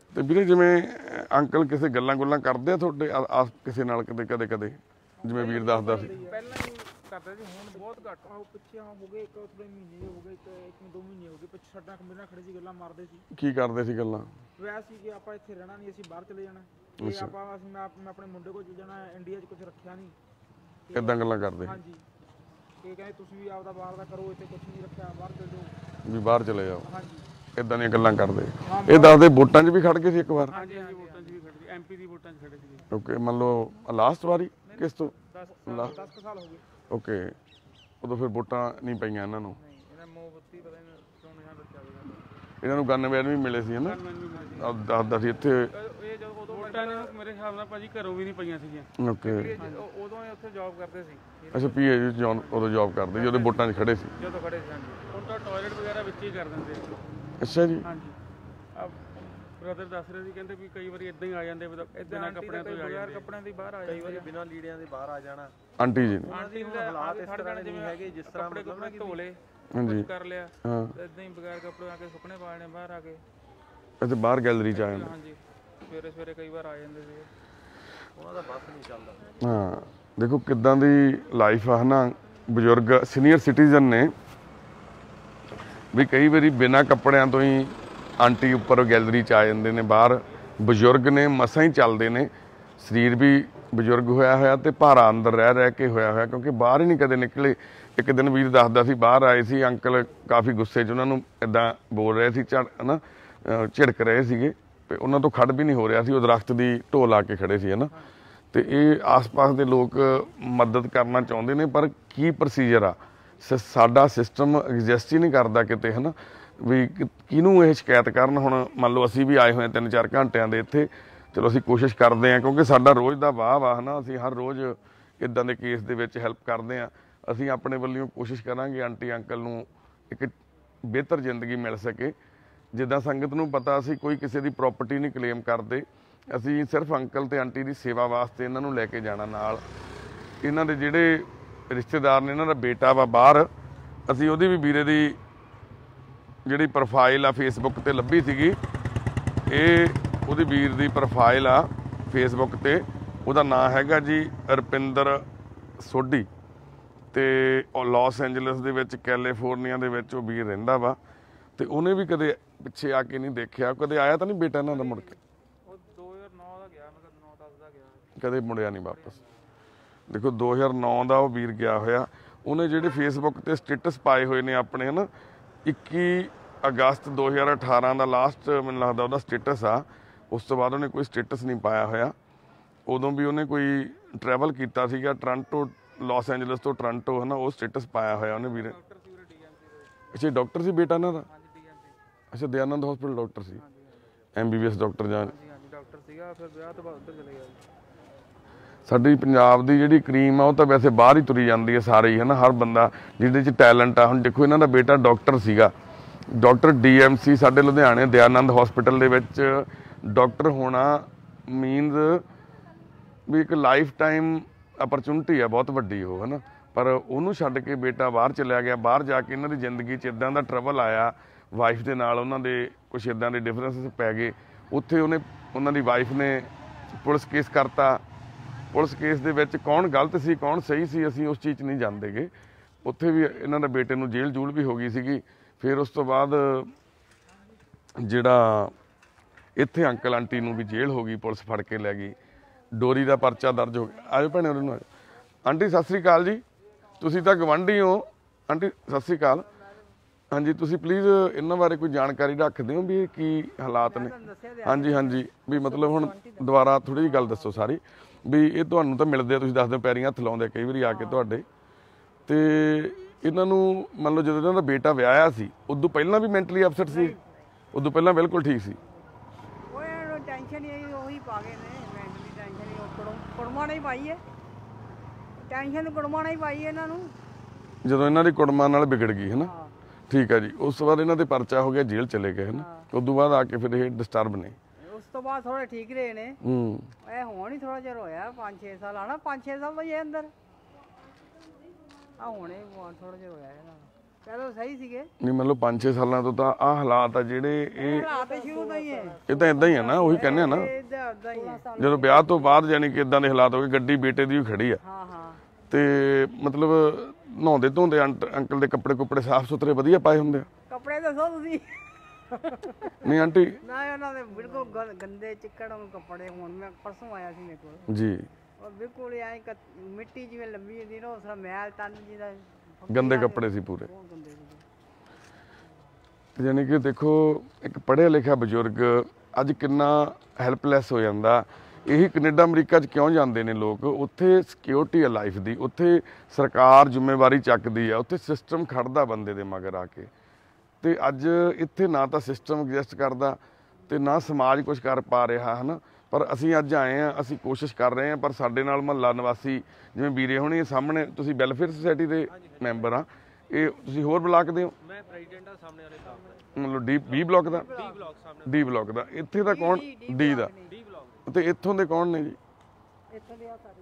ਤੇ ਵੀਰੇ ਜਿਵੇਂ ਅੰਕਲ ਕਿਸੇ ਗੱਲਾਂ ਗੁੱਲਾਂ ਕਰਦੇ ਆ ਤੁਹਾਡੇ ਆਸ ਕਿਸੇ ਨਾਲ ਕਦੇ ਕਦੇ ਜਿਵੇਂ ਵੀਰ ਦੱਸਦਾ ਸੀ? ਪਹਿਲਾਂ ਹੀ ਕਰਦਾ ਸੀ, ਹੁਣ ਬਹੁਤ ਘੱਟ। ਪਿੱਛੇ ਹੋ ਗਏ ਇੱਕ ਥੋੜੇ ਮਹੀਨੇ ਹੋ ਗਏ, ਇੱਕ 2 ਮਹੀਨੇ ਹੋ ਗਏ ਪਿੱਛੇ ਸਾਡਾ ਮੇਰੇ ਨਾਲ ਖੜੇ ਸੀ, ਗੱਲਾਂ ਮਾਰਦੇ ਸੀ। ਕੀ ਕਰਦੇ ਸੀ ਗੱਲਾਂ? ਵੈਸੇ ਸੀ ਕਿ ਆਪਾਂ ਇੱਥੇ ਰਹਿਣਾ ਨਹੀਂ, ਅਸੀਂ ਬਾਹਰ ਚਲੇ ਜਾਣਾ, ਤੇ ਮੈਂ ਆਪਣੇ ਮੁੰਡੇ ਕੋਲ ਚਲੇ ਜਾਣਾ, ਇੰਡੀਆ 'ਚ ਕੁਝ ਰੱਖਿਆ ਨਹੀਂ। ਕਿੱਦਾਂ ਗੱਲਾਂ ਕਰਦੇ? ਹਾਂਜੀ, ਇਹ ਕਹਿੰਦੇ ਤੁਸੀਂ ਵੀ ਆਪਦਾ ਬਾਹਰ ਦਾ ਕਰੋ, ਇੱਥੇ ਕੁਝ ਨਹੀਂ ਰੱਖਿਆ, ਬਾਹਰ ਚਲੇ ਜਾਓ, ਵੀ ਬਾਹਰ ਚਲੇ ਜਾਓ। ਹਾਂਜੀ, ਇਦਾਂ ਦੀਆਂ ਗੱਲਾਂ ਕਰਦੇ। ਇਹ ਦੱਸਦੇ ਵੋਟਾਂ 'ਚ ਵੀ ਖੜ ਗਏ ਸੀ ਇੱਕ ਵਾਰ? ਹਾਂਜੀ ਹਾਂਜੀ, ਵੋਟਾਂ 'ਚ ਵੀ ਖੜੇ ਸੀ, ਐਮਪੀ ਦੀ ਵੋਟਾਂ 'ਚ ਖੜੇ ਸੀ। ਓਕੇ, ਮੰਨ ਲਓ ਲਾਸਟ ਵਾਰੀ ਕਿਸ ਤੋਂ? 10 ਸਾਲ ਹੋ ਗਏ। ਓਕੇ, ਉਦੋਂ ਫਿਰ ਵੋਟਾਂ ਨਹੀਂ ਪਈਆਂ ਇਹਨਾਂ ਨੂੰ? ਇਹਨਾਂ ਮੋਮਬੱਤੀ ਪਤਾ ਨਹੀਂ ਕਿਉਂ ਨਿਸ਼ਾਨ ਰੱਖਿਆ ਹੋਇਆ। ਇਹਨਾਂ ਨੂੰ ਗਨਮੈਨ ਵੀ ਮਿਲੇ ਸੀ ਹਨਾ? ਦੱਸਦਾ ਸੀ ਇੱਥੇ। ਇਹ ਜਦੋਂ ਉਦੋਂ ਵੋਟਾਂ ਮੇਰੇ ਹਿਸਾਬ ਨਾਲ ਭਾਜੀ ਘਰੋਂ ਵੀ ਨਹੀਂ ਪਈਆਂ ਸੀਗੀਆਂ। ਓਕੇ, ਉਦੋਂ ਇਹ ਉੱਥੇ ਜੌਬ ਕਰਦੇ ਸੀ। ਅੱਛਾ, ਪੀਏ ਜੀ ਉਦੋਂ ਜੌਬ ਕਰਦੇ ਜਦੋਂ ਵੋਟਾਂ 'ਚ ਖੜੇ ਸੀ? ਜਦੋਂ ਖੜੇ ਸੀ, ਹਾਂਜੀ। ਹੁਣ ਤਾਂ ਟਾਇਲਟ ਵਗੈਰਾ ਵਿੱਚ ਹੀ ਕਰ ਦਿੰਦੇ। ਅੱਛਾ ਜੀ। ਹਾਂਜੀ, ਬ੍ਰਦਰ ਦੱਸ ਰਹੇ ਸੀ, ਕਹਿੰਦੇ ਵੀ ਕਈ ਵਾਰੀ ਇਦਾਂ ਹੀ ਆ ਜਾਂਦੇ, ਬਿਨਾਂ ਕੱਪੜਿਆਂ ਤੋਂ ਬਗੈਰ ਕੱਪੜਿਆਂ ਦੇ ਬਾਹਰ ਆ ਜਾਂਦੇ, ਕਈ ਵਾਰੀ ਬਿਨਾਂ ਲੀੜਿਆਂ ਦੇ ਬਾਹਰ ਆ ਜਾਣਾ। ਆਂਟੀ ਜੀ ਨੇ? ਆਂਟੀ ਨੂੰ ਹਾਲਾਤ ਇਸ ਤਰ੍ਹਾਂ ਦੇ ਨਹੀਂ ਹੈਗੇ, ਜਿਸ ਤਰ੍ਹਾਂ ਕੱਪੜੇ ਧੋ ਲਏ, ਹਾਂਜੀ, ਕਰ ਲਿਆ, ਹਾਂ, ਇਦਾਂ ਹੀ ਬਗੈਰ ਕੱਪੜੇ ਆ ਕੇ ਸੁੱਕਣੇ ਪਾਣੇ ਬਾਹਰ ਆ ਕੇ। ਇੱਥੇ ਬਾਹਰ ਗੈਲਰੀ 'ਚ ਆ ਜਾਂਦੇ? ਹਾਂਜੀ, ਸਵੇਰੇ ਕਈ ਵਾਰ ਆ ਜਾਂਦੇ ਸੀ, ਉਹਨਾਂ ਦਾ ਬੱਸ ਨਹੀਂ ਚੱਲਦਾ। ਹਾਂ, ਦੇਖੋ ਕਿੱਦਾਂ ਦੀ ਲਾਈਫ ਆ ਹਨਾ। ਬਜ਼ੁਰਗ ਸੀਨੀਅਰ ਸਿਟੀਜ਼ਨ ਨੇ ਵੀ ਕਈ ਵਾਰੀ ਬਿਨਾਂ ਕੱਪੜਿਆਂ ਤੋਂ ਹੀ ਆਂਟੀ ਉੱਪਰ ਗੈਲਰੀ 'ਚ ਆ ਜਾਂਦੇ ਨੇ ਬਾਹਰ। ਬਜ਼ੁਰਗ ਨੇ, ਮਸਾਂ ਹੀ ਚੱਲਦੇ ਨੇ, ਸਰੀਰ ਵੀ ਬਜ਼ੁਰਗ ਹੋਇਆ ਤੇ ਭਾਰਾ ਅੰਦਰ ਰਹਿ ਕੇ ਹੋਇਆ, ਕਿਉਂਕਿ ਬਾਹਰ ਹੀ ਨਹੀਂ ਕਦੇ ਨਿਕਲੇ। ਇੱਕ ਦਿਨ ਵੀਰ ਦੱਸਦਾ ਸੀ, ਬਾਹਰ ਆਏ ਸੀ ਅੰਕਲ, ਕਾਫੀ ਗੁੱਸੇ 'ਚ ਉਹਨਾਂ ਨੂੰ ਇਦਾਂ ਬੋਲ ਰਹੇ ਸੀ, ਹਨਾ, ਝਿੜਕ ਰਹੇ ਸੀਗੇ, ਤੇ ਉਹਨਾਂ ਤੋਂ ਖੜ ਵੀ ਨਹੀਂ ਹੋ ਰਿਹਾ ਸੀ, ਉਹ ਦਰਖਤ ਦੀ ਢੋਹ ਲਾ ਕੇ ਖੜੇ ਸੀ ਹਨਾ। ਤੇ ਇਹ ਆਸ-ਪਾਸ ਦੇ ਲੋਕ ਮਦਦ ਕਰਨਾ ਚਾਹੁੰਦੇ ਨੇ, ਪਰ ਕੀ ਪ੍ਰੋਸੀਜਰ ਆ, ਸਾਡਾ ਸਿਸਟਮ ਐਗਜ਼ਿਸਟ ਹੀ ਨਹੀਂ ਕਰਦਾ ਕਿਤੇ ਹਨਾ, ਵੀ ਕਿਹਨੂੰ ਇਹ ਸ਼ਿਕਾਇਤ ਕਰਨ। ਹੁਣ ਮੰਨ ਲਓ ਅਸੀਂ ਵੀ ਆਏ ਹੋਏ 3-4 ਘੰਟਿਆਂ ਦੇ ਇੱਥੇ, ਚਲੋ ਅਸੀਂ ਕੋਸ਼ਿਸ਼ ਕਰਦੇ ਹਾਂ, ਕਿਉਂਕਿ ਸਾਡਾ ਰੋਜ਼ ਦਾ ਵਾਹ ਵਾ ਹਨਾ, ਅਸੀਂ ਹਰ ਰੋਜ਼ ਇਦਾਂ ਦੇ ਕੇਸ ਦੇ ਵਿੱਚ ਹੈਲਪ ਕਰਦੇ ਹਾਂ। ਅਸੀਂ ਆਪਣੇ ਵੱਲੋਂ ਕੋਸ਼ਿਸ਼ ਕਰਾਂਗੇ ਆਂਟੀ ਅੰਕਲ ਨੂੰ ਇੱਕ ਬਿਹਤਰ ਜ਼ਿੰਦਗੀ ਮਿਲ ਸਕੇ। ਜਿੱਦਾਂ ਸੰਗਤ ਨੂੰ ਪਤਾ, ਅਸੀਂ ਕੋਈ ਕਿਸੇ ਦੀ ਪ੍ਰਾਪਰਟੀ ਨਹੀਂ ਕਲੇਮ ਕਰਦੇ, ਅਸੀਂ ਸਿਰਫ ਅੰਕਲ ਤੇ ਆਂਟੀ ਦੀ ਸੇਵਾ ਵਾਸਤੇ ਇਹਨਾਂ ਨੂੰ ਲੈ ਕੇ ਜਾਣਾ ਨਾਲ। ਇਹਨਾਂ ਦੇ ਜਿਹੜੇ ਰਿਸ਼ਤੇਦਾਰ ਨੇ, ਇਹਨਾਂ ਦਾ ਬੇਟਾ ਵਾ ਬਾਹਰ, ਅਸੀਂ ਉਹਦੀ ਵੀ ਵੀਰੇ ਦੀ ਜਿਹੜੀ ਪ੍ਰੋਫਾਈਲ ਆ ਫੇਸਬੁੱਕ ਤੇ ਲੱਭੀ ਸੀਗੀ, ਇਹ ਉਹਦੀ ਵੀਰ ਦੀ ਪ੍ਰੋਫਾਈਲ ਆ ਫੇਸਬੁੱਕ ਤੇ, ਉਹਦਾ ਨਾਂ ਹੈਗਾ ਜੀ ਰੁਪਿੰਦਰ ਸੋਢੀ, ਤੇ ਉਹ ਲਾਸ ਐਂਜਲਸ ਦੇ ਵਿੱਚ, ਕੈਲੀਫੋਰਨੀਆ ਦੇ ਵਿੱਚ ਉਹ ਵੀਰ ਰਹਿੰਦਾ ਵਾ। ਤੇ ਉਹਨੇ ਵੀ ਕਦੇ ਪਿੱਛੇ ਆ ਕੇ ਨਹੀਂ ਦੇਖਿਆ, ਕਦੇ ਆਇਆ ਤਾਂ ਨਹੀਂ ਬੇਟਾ ਇਹਨਾਂ ਦਾ ਮੁੜ ਕੇ? ਉਹ 2009 ਦਾ ਗਿਆ, ਮੈਂ 9-10 ਦਾ ਗਿਆ, ਕਦੇ ਮੁੜਿਆ ਨਹੀਂ ਵਾਪਸ। ਦੇਖੋ 2009 ਦਾ ਉਹ ਵੀਰ ਗਿਆ ਹੋਇਆ। ਉਹਨੇ ਜਿਹੜੇ ਫੇਸਬੁੱਕ ਤੇ ਸਟੇਟਸ ਪਾਏ ਹੋਏ ਨੇ ਆਪਣੇ ਹਨਾ, 21 ਅਗਸਤ 2018 ਦਾ ਲਾਸਟ ਮੈਨੂੰ ਲੱਗਦਾ ਉਹਦਾ ਸਟੇਟਸ ਆ, ਉਸ ਤੋਂ ਬਾਅਦ ਉਹਨੇ ਕੋਈ ਸਟੇਟਸ ਨਹੀਂ ਪਾਇਆ ਹੋਇਆ। ਉਦੋਂ ਵੀ ਉਹਨੇ ਕੋਈ ਟਰੈਵਲ ਕੀਤਾ ਸੀਗਾ ਟੋਰਾਂਟੋ, ਲਾਸ ਐਂਜਲਸ ਤੋਂ ਟੋਰਾਂਟੋ ਹਨਾ, ਉਹ ਸਟੇਟਸ ਪਾਇਆ ਹੋਇਆ ਉਹਨੇ ਵੀਰੇ। ਅੱਛਾ, ਡਾਕਟਰ ਸੀ ਬੇਟਾ ਇਹਨਾਂ ਦਾ? ਅੱਛਾ, ਦਯਾਨੰਦ ਹਸਪੀਟਲ ਡਾਕਟਰ ਸੀ, MBBS ਡਾਕਟਰ ਜਾਂ? ਡਾਕਟਰ ਸੀਗਾ, ਫਿਰ ਵਿਆਹ ਤੋਂ ਬਾਅਦ ਉੱਧਰ ਚਲੇ ਗਿਆ। ਸਾਡੀ ਪੰਜਾਬ ਦੀ ਜਿਹੜੀ ਕਰੀਮ ਆ ਉਹ ਤਾਂ ਵੈਸੇ ਬਾਹਰ ਹੀ ਤੁਰੀ ਜਾਂਦੀ ਹੈ ਸਾਰੇ ਹੀ ਹਨਾ, ਹਰ ਬੰਦਾ ਜਿਹਦੇ 'ਚ ਟੈਲੈਂਟ ਆ। ਹੁਣ ਦੇਖੋ ਇਹਨਾਂ ਦਾ ਬੇਟਾ ਡਾਕਟਰ ਸੀਗਾ, ਡਾਕਟਰ DMC ਸਾਡੇ ਲੁਧਿਆਣੇ ਦਯਾਨੰਦ ਹਸਪੀਟਲ ਦੇ ਵਿੱਚ ਡਾਕਟਰ ਹੋਣਾ ਮੀਨਸ ਵੀ ਇੱਕ ਲਾਈਫ ਟਾਈਮ ਅਪਰਚੁਨਿਟੀ ਆ, ਬਹੁਤ ਵੱਡੀ ਉਹ ਹਨਾ। ਪਰ ਉਹਨੂੰ ਛੱਡ ਕੇ ਬੇਟਾ ਬਾਹਰ ਚਲਿਆ ਗਿਆ। ਬਾਹਰ ਜਾ ਕੇ ਇਹਨਾਂ ਦੀ ਜ਼ਿੰਦਗੀ 'ਚ ਇਦਾਂ ਦਾ ਟਰਬਲ ਆਇਆ, ਵਾਈਫ ਦੇ ਨਾਲ ਉਹਨਾਂ ਦੇ ਕੁਛ ਇਦਾਂ ਦੇ ਡਿਫਰੈਂਸਿਸ ਪੈ ਗਏ। ਉੱਥੇ ਉਹਨਾਂ ਦੀ ਵਾਈਫ ਨੇ ਪੁਲਿਸ ਕੇਸ ਕਰਤਾ। ਪੁਲਿਸ ਕੇਸ ਦੇ ਵਿੱਚ ਕੌਣ ਗਲਤ ਸੀ ਕੌਣ ਸਹੀ ਸੀ ਅਸੀਂ ਉਸ ਚੀਜ਼ 'ਚ ਨਹੀਂ ਜਾਣਦੇਗੇ। ਉੱਥੇ ਵੀ ਇਹਨਾਂ ਦੇ ਬੇਟੇ ਨੂੰ ਜੇਲ੍ਹ ਜੂਲ ਵੀ ਹੋ ਗਈ ਸੀਗੀ। ਫਿਰ ਉਸ ਤੋਂ ਬਾਅਦ ਜਿਹੜਾ ਇੱਥੇ ਅੰਕਲ ਆਂਟੀ ਨੂੰ ਵੀ ਜੇਲ੍ਹ ਹੋ ਗਈ, ਪੁਲਿਸ ਫੜ ਕੇ ਲੈ ਗਈ, ਡੋਰੀ ਦਾ ਪਰਚਾ ਦਰਜ ਹੋ ਗਿਆ। ਆਜੋ ਭੈਣੇ ਉਹਨੂੰ। ਆਂਟੀ ਸਤਿ ਸ੍ਰੀ ਅਕਾਲ ਜੀ, ਤੁਸੀਂ ਤਾਂ ਗਵਾਂਢੀ ਹੋ। ਆਂਟੀ ਸਤਿ ਸ੍ਰੀ ਅਕਾਲ। ਹਾਂਜੀ, ਤੁਸੀਂ ਪਲੀਜ਼ ਇਹਨਾਂ ਬਾਰੇ ਕੋਈ ਜਾਣਕਾਰੀ ਰੱਖਦੇ ਹੋ ਵੀ ਕੀ ਹਾਲਾਤ ਨੇ? ਹਾਂਜੀ ਹਾਂਜੀ, ਵੀ ਮਤਲਬ ਹੁਣ ਦੁਬਾਰਾ ਥੋੜੀ ਜਿਹੀ ਗੱਲ ਦੱਸੋ ਸਾਰੀ, ਵੀ ਇਹ ਤੁਹਾਨੂੰ ਤਾਂ ਮਿਲਦੇ ਆ, ਤੁਸੀਂ ਦੱਸਦੇ ਹੋ ਪੈਰੀਂ ਹੱਥ ਲਾਉਂਦੇ ਕਈ ਵਾਰੀ ਆ ਕੇ ਤੁਹਾਡੇ, ਤੇ ਇਹਨਾਂ ਨੂੰ ਮੰਨ ਲਓ ਜਦੋਂ ਇਹਨਾਂ ਦਾ ਬੇਟਾ ਵਿਆਹਿਆ ਸੀ ਉਦੋਂ ਪਹਿਲਾਂ ਵੀ ਮੈਂਟਲੀ ਅਪਸੈਟ ਸੀ? ਉਦੋਂ ਪਹਿਲਾਂ ਬਿਲਕੁਲ ਠੀਕ ਸੀ? ਉਹ ਟੈਨਸ਼ਨ ਹੀ ਉਹੀ ਪਾ ਗਏ ਨੇ, ਮੈਂਟਲੀ ਟੈਨਸ਼ਨ ਹੀ ਕੁੜਮਾਂ ਨੇ ਹੀ ਪਾਈ ਹੈ, ਟੈਨਸ਼ਨ ਕੁੜਮਾਂ ਨੇ ਹੀ ਪਾਈ ਇਹਨਾਂ ਨੂੰ, ਜਦੋਂ ਇਹਨਾਂ ਦੀ ਕੁੜਮਾਂ ਨਾਲ ਵਿਗੜ ਗਈ ਹੈ ਨਾ। ਠੀਕ ਹੈ ਜੀ। ਉਸ ਤੋਂ ਬਾਅਦ ਇਹਨਾਂ ਦੇ ਪਰਚਾ ਹੋ ਗਿਆ, ਜੇਲ੍ਹ ਚਲੇ ਗਏ ਹੈ ਨਾ। ਉਸ ਤੋਂ ਬਾਅਦ ਆ ਕੇ ਫਿਰ ਇਹ ਡਿਸਟਰਬ ਨੇ। ਉਸ ਤੋਂ ਬਾਅਦ ਥੋੜੇ ਠੀਕ ਰਹੇ ਨੇ। ਇਹ ਹੁਣ ਹੀ ਥੋੜਾ ਚਿਰ ਹੋਇਆ, 5-6 ਸਾਲ ਆਣਾ, 5-6 ਸਾਲ ਤੋਂ ਹੀ ਅੰਦਰ ਆ, ਹੁਣੇ ਥੋੜਾ ਜਿਹਾ ਹੋਇਆ ਇਹਨਾਂ ਨੂੰ। ਪਹਿਲਾਂ ਸਹੀ ਸੀਗੇ ਨਹੀਂ ਮਤਲਬ 5-6 ਸਾਲਾਂ ਤੋਂ ਤਾਂ ਆਹ ਹਾਲਾਤ ਆ ਜਿਹੜੇ ਇਹ ਹਾਲਾਤ ਸ਼ੁਰੂ ਤੋਂ ਹੀ ਹੈ ਇਹ ਤਾਂ ਇਦਾਂ ਹੀ ਆ ਨਾ, ਉਹੀ ਕਹਿੰਦੇ ਆ ਨਾ, ਇਦਾਂ ਉਦਾਂ ਹੀ ਹੈ। ਜਦੋਂ ਵਿਆਹ ਤੋਂ ਬਾਅਦ ਯਾਨੀ ਕਿ ਇਦਾਂ ਦੇ ਹਾਲਾਤ ਹੋ ਗਏ। ਗੱਡੀ ਬੇਟੇ ਦੀ ਵੀ ਖੜੀ ਆ ਹਾਂ ਹਾਂ ਤੇ ਮਤਲਬ ਨਹਾਉਂਦੇ ਧੋਂਦੇ ਅੰਕਲ ਦੇ ਕੱਪੜੇ ਕੁੱਪੜੇ ਸਾਫ਼ ਸੁਥਰੇ ਵਧੀਆ ਪਾਏ ਹੁੰਦੇ ਆ। ਕੱਪੜੇ ਦੱਸੋ ਤੁਸੀਂ। ਨਹੀਂ ਆਂਟੀ ਨਾ ਉਹਨਾਂ ਦੇ ਬਿਲਕੁਲ ਗੰਦੇ ਚਿੱਕੜ ਕੱਪੜੇ ਹੋਣ। ਮੈਂ ਪਰਸੋਂ ਆਇਆ ਸੀ ਮੇਰੇ ਕੋਲ, ਜੀ ਉਹ ਬਿਲਕੁਲ ਐਂ ਮਿੱਟੀ ਜਿਵੇਂ ਲੰਬੀ ਹੁੰਦੀ ਨਾ ਉਸ ਤਰ੍ਹਾਂ ਮੈਲ ਤਨ ਜਿਹਦਾ ਗੰਦੇ ਕੱਪੜੇ ਸੀ ਪੂਰੇ। ਬਹੁਤ ਗੰਦੇ ਸੀ। ਯਾਨੀ ਕਿ ਦੇਖੋ ਇੱਕ ਪੜ੍ਹਿਆ ਲਿਖਿਆ ਬਜ਼ੁਰਗ ਅੱਜ ਕਿੰਨਾ ਹੈਲਪਲੈਸ ਹੋ ਜਾਂਦਾ। ਇਹੀ ਕੈਨੇਡਾ ਅਮਰੀਕਾ 'ਚ ਕਿਉਂ ਜਾਂਦੇ ਨੇ ਲੋਕ? ਉੱਥੇ ਸਿਕਿਉਰਿਟੀ ਹੈ ਲਾਈਫ ਦੀ, ਉੱਥੇ ਸਰਕਾਰ ਜ਼ਿੰਮੇਵਾਰੀ ਚੱਕਦੀ ਆ, ਉੱਥੇ ਸਿਸਟਮ ਖੜਦਾ ਬੰਦੇ ਦੇ ਮਗਰ ਆ ਕੇ। ਤੇ ਅੱਜ ਇੱਥੇ ਨਾ ਤਾਂ ਸਿਸਟਮ ਐਗਜ਼ਿਸਟ ਕਰਦਾ ਤੇ ਨਾ ਸਮਾਜ ਕੁਝ ਕਰ ਪਾ ਰਿਹਾ ਹੈ ਨਾ। ਪਰ ਅਸੀਂ ਅੱਜ ਆਏ ਆ, ਅਸੀਂ ਕੋਸ਼ਿਸ਼ ਕਰ ਰਹੇ ਹਾਂ, ਪਰ ਸਾਡੇ ਨਾਲ ਮੁਹੱਲਾ ਨਿਵਾਸੀ ਜਿਵੇਂ ਵੀਰੇ ਹੋਣੀ ਸਾਹਮਣੇ, ਤੁਸੀਂ ਵੈਲਫੇਅਰ ਸੁਸਾਇਟੀ ਦੇ ਮੈਂਬਰ ਆ, ਇਹ ਤੁਸੀਂ ਹੋਰ ਬਲਾਕ ਦੇ ਹੋ? ਮੈਂ ਪ੍ਰੈਜ਼ੀਡੈਂਟ ਆ ਸਾਹਮਣੇ ਵਾਲੇ ਬਲਾਕ ਮਤਲਬ ਡੀ ਬਲਾਕ ਦਾ? ਡੀ ਬਲਾਕ ਸਾਹਮਣੇ ਡੀ ਬਲਾਕ ਦਾ। ਇੱਥੇ ਦਾ ਕੌਣ? ਡੀ ਦਾ। ਡੀ ਬਲਾਕ ਤੇ ਇੱਥੋਂ ਦੇ ਕੌਣ ਨੇ ਜੀ? ਇੱਥੋਂ ਦੇ ਆ ਸਾਰੇ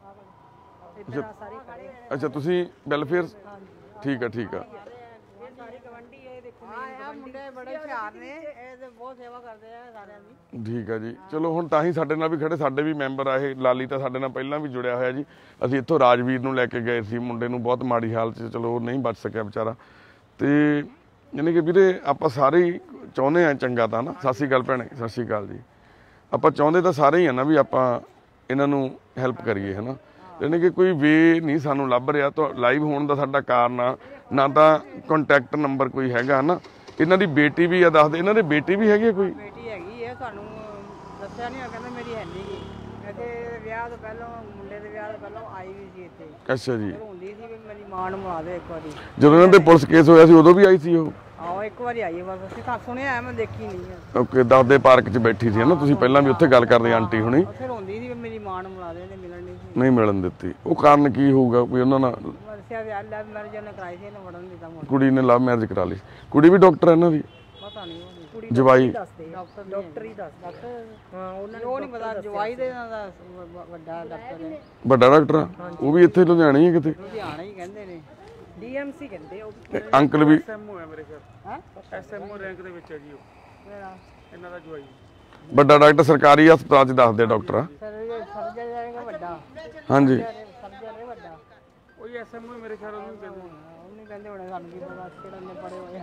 ਇੱਧਰ ਆ ਸਾਰੇ ਖੜੇ। ਅੱਛਾ ਤੁਸੀਂ ਵੈਲਫੇਅਰ? ਠੀਕ ਆ ਠੀਕ ਆ। ਇਹ ਸਾਰੀ ਗਵੰਡੀ ਇਹ ਦੇਖੋ। ਆ ਮੁੰਡੇ ਬੜੇ ਹੁਸ਼ਿਆਰ ਨੇ, ਇਹ ਤੇ ਬਹੁਤ ਸੇਵਾ ਕਰਦੇ ਆ ਸਾਰਿਆਂ ਦੀ। ਠੀਕ ਆ ਜੀ। ਚਲੋ ਹੁਣ ਤਾਂ ਹੀ ਸਾਡੇ ਨਾਲ ਵੀ ਖੜੇ, ਸਾਡੇ ਵੀ ਮੈਂਬਰ ਆ ਇਹ। ਲਾਲੀ ਤਾਂ ਸਾਡੇ ਨਾਲ ਪਹਿਲਾਂ ਵੀ ਜੁੜਿਆ ਹੋਇਆ ਜੀ। ਅਸੀਂ ਇੱਥੋਂ ਰਾਜਵੀਰ ਨੂੰ ਲੈ ਕੇ ਗਏ ਸੀ, ਮੁੰਡੇ ਨੂੰ ਬਹੁਤ ਮਾੜੀ ਹਾਲਤ 'ਚ, ਚਲੋ ਉਹ ਨਹੀਂ ਬਚ ਸਕਿਆ ਵਿਚਾਰਾ। ਤੇ ਯਾਨੀ ਕਿ ਵੀਰੇ ਆਪਾਂ ਸਾਰੇ ਹੀ ਚਾਹੁੰਦੇ ਆ ਚੰਗਾ ਤਾਂ ਨਾ। ਸਤਿ ਸ਼੍ਰੀ ਅਕਾਲ ਭੈਣੇ। ਸਤਿ ਸ਼੍ਰੀ ਅਕਾਲ ਜੀ। ਆਪਾਂ ਚਾਹੁੰਦੇ ਤਾਂ ਸਾਰੇ ਹੀ ਆ ਨਾ ਵੀ ਆਪਾਂ ਇਹਨਾਂ ਨੂੰ ਹੈਲਪ ਕਰੀਏ ਹੈ ਨਾ। ਯਾਨੀ ਕਿ ਕੋਈ ਵੇ ਨਹੀਂ ਸਾਨੂੰ ਲੱਭ ਰਿਹਾ। ਤਾਂ ਲਾਈਵ ਹੋਣ ਦਾ ਸਾਡਾ ਕਾਰਨ ਆ ਨਾ ਤਾਂ ਕੰਟੈਕਟ ਨੰਬਰ ਕੋਈ ਹੈਗਾ ਨਾ। ਇਹਨਾਂ ਦੀ ਬੇਟੀ ਵੀ ਆ, ਦੱਸਦੇ ਇਹਨਾਂ ਦੇ ਬੇਟੀ ਵੀ ਹੈਗੀ ਕੋਈ? ਬੇਟੀ ਹੈਗੀ ਹੈ, ਤੁਹਾਨੂੰ ਦੱਸਿਆ ਨਹੀਂ, ਕਹਿੰਦਾ ਮੇਰੀ ਹੈ ਨਹੀਂ ਗੀ। ਇੱਥੇ ਵਿਆਹ ਤੋਂ ਪਹਿਲਾਂ, ਮੁੰਡੇ ਦੇ ਵਿਆਹ ਤੋਂ ਪਹਿਲਾਂ ਆਈ ਵੀ ਸੀ ਇੱਥੇ। ਅੱਛਾ ਜੀ। ਹੁੰਦੀ ਸੀ ਵੀ ਮੇਰੀ ਮਾਂ ਨੂੰ ਮਿਲਾ ਦੇ ਇੱਕ ਵਾਰੀ। ਜਦੋਂ ਇਹਨਾਂ ਦੇ ਪੁਲਿਸ ਕੇਸ ਹੋਇਆ ਸੀ ਉਦੋਂ ਵੀ ਆਈ ਸੀ ਉਹ? ਆਹੋ ਇੱਕ ਵਾਰੀ ਆਈ ਹੈ ਬਸ। ਅਸੀਂ ਤਾਂ ਸੁਣਿਆ, ਮੈਂ ਦੇਖੀ ਨਹੀਂ ਹੈ। ਓਕੇ, ਦੱਸਦੇ ਪਾਰਕ 'ਚ ਬੈਠੀ ਸੀ ਨਾ ਤੁਸੀਂ ਪਹਿਲਾਂ ਵੀ ਉੱਥੇ ਗੱਲ ਕਰਦੇ ਆਂਟੀ ਹੁਣੀ? ਉੱਥੇ ਰੋਂਦੀ ਸੀ ਵੀ ਮੇਰੀ ਮਾਂ ਨੂੰ ਮਿਲਾ ਦੇ, ਇਹਨੇ ਮਿਲਣ ਨਹੀਂ ਸੀ। ਨਹੀਂ ਮਿਲਣ ਦਿੱਤੀ। ਉਹ ਕਾਰਨ ਕੀ ਹੋਊਗਾ? ਕੋਈ ਉਹਨਾਂ ਨਾਲ ਦੱਸਿਆ ਵੀ ਅੱਲਾ ਮੈਰਿਜ ਉਹਨੇ ਕਰਾਈ ਸੀ, ਇਹਨੇ ਵੜਨ ਦਿੱਤਾ ਮੁੰਡਾ। ਕੁੜੀ ਨੇ ਲਵ ਮੈਰਿਜ ਕਰਾ ਲਈ? ਕੁੜੀ ਵੀ ਡਾਕਟਰ ਹੈ ਇਹਨਾਂ ਦੀ? ਪਤਾ ਨਹੀਂ ਉਹ ਕੁੜੀ ਜਵਾਈ? ਡਾਕਟਰ ਹੀ ਦੱਸ। ਹਾਂ ਉਹਨਾਂ ਨੂੰ ਨਹੀਂ ਪਤਾ। ਜਵਾਈ ਦੇ ਨਾਲ ਦਾ ਵੱਡਾ ਡਾਕਟਰ ਹੈ। ਵੱਡਾ ਡਾਕਟਰ ਆ? ਉਹ ਵੀ ਇੱਥੇ ਲੁਧਿਆਣੇ ਹੀ ਹੈ ਕਿਤੇ? ਲੁਧਿਆਣਾ ਹੀ ਕਹਿੰਦੇ ਨੇ, ਡੀਐਮਸੀ ਕਹਿੰਦੇ ਉਹ। ਤੇ ਅੰਕਲ ਵੀ? ਐਸਐਮਓ ਹੈ ਮੇਰੇ ਖਿਆਲ। ਹੈ ਐਸਐਮਓ ਰੈਂਕ ਦੇ ਵਿੱਚ ਹੈ ਜੀ ਉਹ, ਇਹਨਾਂ ਦਾ ਜਵਾਈ। ਵੱਡਾ ਡਾਕਟਰ ਸਰਕਾਰੀ ਹਸਪਤਾਲ 'ਚ ਦੱਸਦੇ ਡਾਕਟਰ ਆ? ਸਰਜਨ ਜਾਏਗਾ ਵੱਡਾ। ਹਾਂਜੀ। ਸਰਜਨ ਹੈ ਵੱਡਾ। ਉਹੀ ਐਸਐਮਓ ਮੇਰੇ ਖਿਆਲ ਉਹਨੂੰ ਕਹਿੰਦੇ। ਉਹਨੂੰ ਕਹਿੰਦੇ ਹੋਣੇ, ਸਾਨੂੰ ਕੀ ਪਤਾ ਕਿਹੜੇ ਨੇ ਪੜੇ ਹੋਏ ਆ।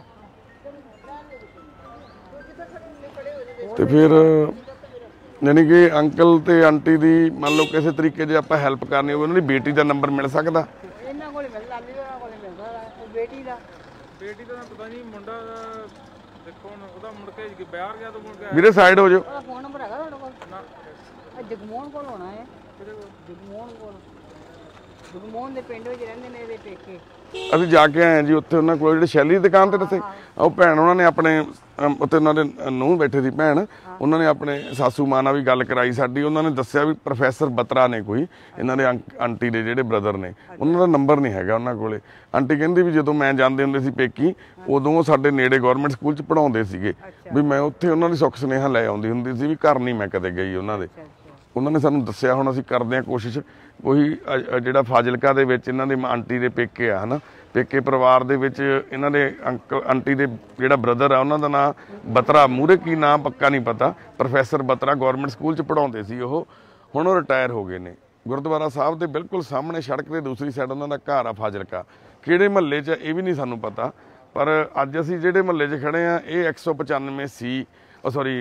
ਤੇ ਫਿਰ ਯਾਨੀ ਕਿ ਅੰਕਲ ਤੇ ਆਂਟੀ ਦੀ ਮੰਨ ਲਓ ਕਿਸੇ ਤਰੀਕੇ ਜੇ ਆਪਾਂ ਹੈਲਪ ਕਰਨੀ ਹੋਵੇ, ਉਹਨਾਂ ਦੀ ਬੇਟੀ ਦਾ ਨੰਬਰ ਮਿਲ ਸਕਦਾ? ਇਹਨਾਂ ਕੋਲ ਮਿਲਦਾ ਨਹੀਂ, ਉਹਨਾਂ ਕੋਲ ਮਿਲਦਾ ਉਹ ਬੇਟੀ ਦਾ। ਬੇਟੀ ਦਾ ਤਾਂ ਪਤਾ ਨਹੀਂ, ਮੁੰਡਾ ਦਾ ਦੇਖੋ ਹੁਣ ਉਹਦਾ ਮੁੜ ਕੇ ਬਾਹਰ ਗਿਆ ਤਾਂ ਮੁੜ ਕੇ ਵੀਰੇ ਸਾਈਡ ਹੋ ਜਾਓ। ਉਹਦਾ ਫੋਨ ਨੰਬਰ ਹੈਗਾ ਤੁਹਾਡੇ ਕੋਲ? ਨਾ। ਇਹ ਜਗਮੋਹਨ ਕੋਲ ਹੋਣਾ ਹੈ। ਜਗਮੋਹਨ ਕੋਲ, ਜਗਮੋਹਨ ਦੇ ਪਿੰਡ ਵਿੱਚ ਰਹਿੰਦੇ ਨੇ ਇਹਦੇ ਪੇਕੇ। ਅਸੀਂ ਜਾ ਕੇ ਆਏ ਜੀ ਉੱਥੇ ਉਹਨਾਂ ਕੋਲ, ਜਿਹੜੇ ਸ਼ੈਲੀ ਦੀ ਦੁਕਾਨ ਤੇ ਦੱਸੇ ਉਹ ਭੈਣ, ਉਹਨਾਂ ਨੇ ਆਪਣੇ ਉੱਥੇ ਉਹਨਾਂ ਦੇ ਨੂੰਹ ਬੈਠੇ ਸੀ ਭੈਣ, ਉਹਨਾਂ ਨੇ ਆਪਣੇ ਸਾਸੂ ਮਾਂ ਨਾਲ ਵੀ ਗੱਲ ਕਰਾਈ ਸਾਡੀ। ਉਹਨਾਂ ਨੇ ਦੱਸਿਆ ਵੀ ਪ੍ਰੋਫੈਸਰ ਬਤਰਾ ਨੇ ਕੋਈ, ਇਹਨਾਂ ਦੇ ਆਂਟੀ ਦੇ ਜਿਹੜੇ ਬ੍ਰਦਰ ਨੇ, ਉਹਨਾਂ ਦਾ ਨੰਬਰ ਨਹੀਂ ਹੈਗਾ ਉਹਨਾਂ ਕੋਲੇ। ਆਂਟੀ ਕਹਿੰਦੀ ਵੀ ਜਦੋਂ ਮੈਂ ਜਾਂਦੇ ਹੁੰਦੇ ਸੀ ਪੇਕੀ, ਉਦੋਂ ਉਹ ਸਾਡੇ ਨੇੜੇ ਗਵਰਨਮੈਂਟ ਸਕੂਲ 'ਚ ਪੜ੍ਹਾਉਂਦੇ ਸੀਗੇ, ਵੀ ਮੈਂ ਉੱਥੇ ਉਹਨਾਂ ਦੀ ਸੁੱਖ ਸੁਨੇਹਾ ਲੈ ਆਉਂਦੀ ਹੁੰਦੀ ਸੀ, ਵੀ ਘਰ ਨਹੀਂ ਮੈਂ ਕਦੇ ਗਈ ਉਹਨਾਂ ਦੇ। ਉਹਨਾਂ ਨੇ ਸਾਨੂੰ ਦੱਸਿਆ। ਹੁਣ ਅਸੀਂ ਕਰਦੇ ਹਾਂ ਕੋਸ਼ਿਸ਼। ਉਹੀ ਜਿਹੜਾ ਫਾਜ਼ਿਲਕਾ ਦੇ ਵਿੱਚ ਇਹਨਾਂ ਦੇ ਆਂਟੀ ਦੇ ਪੇਕੇ ਆ ਹੈ ਨਾ, ਪੇਕੇ ਪਰਿਵਾਰ ਦੇ ਵਿੱਚ ਇਹਨਾਂ ਦੇ ਅੰਕਲ ਆਂਟੀ ਦੇ ਜਿਹੜਾ ਬ੍ਰਦਰ ਆ, ਉਹਨਾਂ ਦਾ ਨਾਂ ਬਤਰਾ, ਮੂਹਰੇ ਕੀ ਨਾਂ ਪੱਕਾ ਨਹੀਂ ਪਤਾ, ਪ੍ਰੋਫੈਸਰ ਬਤਰਾ, ਗਵਰਨਮੈਂਟ ਸਕੂਲ 'ਚ ਪੜ੍ਹਾਉਂਦੇ ਸੀ ਉਹ। ਹੁਣ ਉਹ ਰਿਟਾਇਰ ਹੋ ਗਏ ਨੇ। ਗੁਰਦੁਆਰਾ ਸਾਹਿਬ ਦੇ ਬਿਲਕੁਲ ਸਾਹਮਣੇ ਸੜਕ ਦੇ ਦੂਸਰੀ ਸਾਈਡ ਉਹਨਾਂ ਦਾ ਘਰ ਆ ਫਾਜ਼ਿਲਕਾ। ਕਿਹੜੇ ਮਹੱਲੇ 'ਚ ਇਹ ਵੀ ਨਹੀਂ ਸਾਨੂੰ ਪਤਾ, ਪਰ ਅੱਜ ਅਸੀਂ ਜਿਹੜੇ ਮਹੱਲੇ 'ਚ ਖੜੇ ਆ ਇਹ 195 ਸੀ, ਸੌਰੀ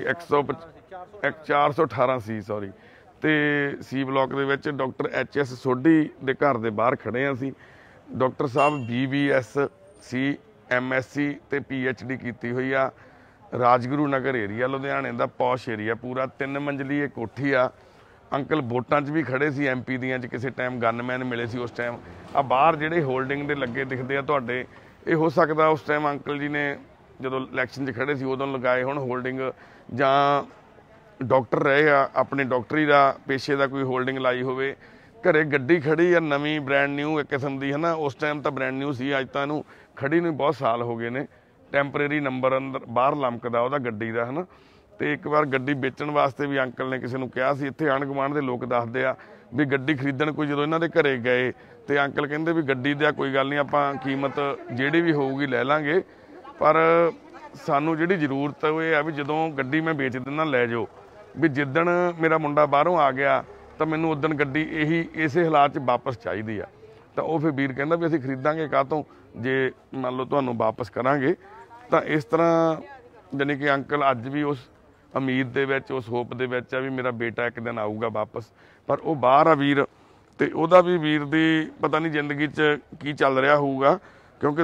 418 ਸੀ, ਸੌਰੀ, ਤੇ ਸੀ ਬਲਾਕ ਦੇ ਵਿੱਚ ਡਾਕਟਰ HS ਸੋਢੀ ਦੇ ਘਰ ਦੇ ਬਾਹਰ ਖੜੇ ਆ ਅਸੀਂ। ਡਾਕਟਰ ਸਾਹਿਬ BBS ਸੀ, MSc ਤੇ PhD ਕੀਤੀ ਹੋਈ ਆ। ਰਾਜਗੁਰੂ ਨਗਰ ਏਰੀਆ ਲੁਧਿਆਣੇ ਦਾ ਪੌਸ਼ ਏਰੀਆ ਪੂਰਾ, 3 ਮੰਜ਼ਲੀ ਇਹ ਕੋਠੀ ਆ। ਅੰਕਲ ਵੋਟਾਂ 'ਚ ਵੀ ਖੜੇ ਸੀ MP ਦੀਆਂ 'ਚ, ਕਿਸੇ ਟਾਈਮ ਗਨਮੈਨ ਮਿਲੇ ਸੀ ਉਸ ਟਾਈਮ। ਆ ਬਾਹਰ ਜਿਹੜੇ ਹੋਲਡਿੰਗ ਦੇ ਲੱਗੇ ਦਿਖਦੇ ਆ ਤੁਹਾਡੇ, ਇਹ ਹੋ ਸਕਦਾ ਉਸ ਟਾਈਮ ਅੰਕਲ ਜੀ ਨੇ ਜਦੋਂ ਇਲੈਕਸ਼ਨ 'ਚ ਖੜੇ ਸੀ ਉਦੋਂ ਲਗਾਏ ਹੁਣ ਹੋਲਡਿੰਗ, ਜਾਂ ਡਾਕਟਰ ਰਹੇ ਆ, ਆਪਣੇ ਡਾਕਟਰੀ ਦਾ ਪੇਸ਼ੇ ਦਾ ਕੋਈ ਹੋਲਡਿੰਗ ਲਾਈ ਹੋਵੇ। ਘਰੇ ਗੱਡੀ ਖੜੀ ਆ ਨਵੀਂ, ਬ੍ਰੈਂਡ ਨਿਊ ਇੱਕ ਕਿਸਮ ਦੀ ਹੈ ਨਾ। ਉਸ ਟਾਈਮ ਤਾਂ ਬ੍ਰੈਂਡ ਨਿਊ ਸੀ, ਅੱਜ ਤਾਂ ਇਹਨੂੰ ਖੜੀ ਨੂੰ ਬਹੁਤ ਸਾਲ ਹੋ ਗਏ ਨੇ। ਟੈਂਪਰੇਰੀ ਨੰਬਰ ਅੰਦਰ ਬਾਹਰ ਲਮਕਦਾ ਉਹਦਾ ਗੱਡੀ ਦਾ ਹੈ ਨਾ। ਤੇ ਇੱਕ ਵਾਰ ਗੱਡੀ ਵੇਚਣ ਵਾਸਤੇ ਵੀ ਅੰਕਲ ਨੇ ਕਿਸੇ ਨੂੰ ਕਿਹਾ ਸੀ। ਇੱਥੇ ਆਂਢ ਗੁਆਂਢ ਦੇ ਲੋਕ ਦੱਸਦੇ ਆ ਵੀ ਗੱਡੀ ਖਰੀਦਣ ਕੋਈ ਜਦੋਂ ਇਹਨਾਂ ਦੇ ਘਰੇ ਗਏ ਤੇ ਅੰਕਲ ਕਹਿੰਦੇ ਵੀ ਗੱਡੀ ਦਾ ਕੋਈ ਗੱਲ ਨਹੀਂ, ਆਪਾਂ ਕੀਮਤ ਜਿਹੜੀ ਵੀ ਹੋਊਗੀ ਲੈ ਲਾਂਗੇ, ਪਰ ਸਾਨੂੰ ਜਿਹੜੀ ਜ਼ਰੂਰਤ ਉਹ ਇਹ ਆ ਵੀ ਜਦੋਂ ਗੱਡੀ ਮੈਂ ਵੇਚ ਦਿੰਦਾ ਲੈ ਜਾਓ, ਵੀ ਜਿੱਦਣ ਮੇਰਾ ਮੁੰਡਾ ਬਾਹਰੋਂ ਆ ਗਿਆ ਤਾਂ ਮੈਨੂੰ ਉਦਣ ਗੱਡੀ ਇਸੇ ਹਾਲਾਤ 'ਚ ਵਾਪਸ ਚਾਹੀਦੀ ਆ। ਤਾਂ ਉਹ ਫਿਰ ਵੀਰ ਕਹਿੰਦਾ ਵੀ ਅਸੀਂ ਖਰੀਦਾਂਗੇ ਕਾਹਤੋਂ ਜੇ ਮੰਨ ਲਓ ਤੁਹਾਨੂੰ ਵਾਪਸ ਕਰਾਂਗੇ। ਤਾਂ ਇਸ ਤਰ੍ਹਾਂ ਜਾਣੀ ਕਿ ਅੰਕਲ ਅੱਜ ਵੀ ਉਸ ਉਮੀਦ ਦੇ ਵਿੱਚ, ਉਸ ਹੋਪ ਦੇ ਵਿੱਚ ਆ ਵੀ ਮੇਰਾ ਬੇਟਾ ਇੱਕ ਦਿਨ ਆਊਗਾ ਵਾਪਸ, ਪਰ ਉਹ ਬਾਹਰ ਆ ਵੀਰ, ਤੇ ਉਹਦਾ ਵੀ ਵੀਰ ਦੀ ਪਤਾ ਨਹੀਂ ਜ਼ਿੰਦਗੀ 'ਚ ਕੀ ਚੱਲ ਰਿਹਾ ਹੋਊਗਾ, ਕਿਉਂਕਿ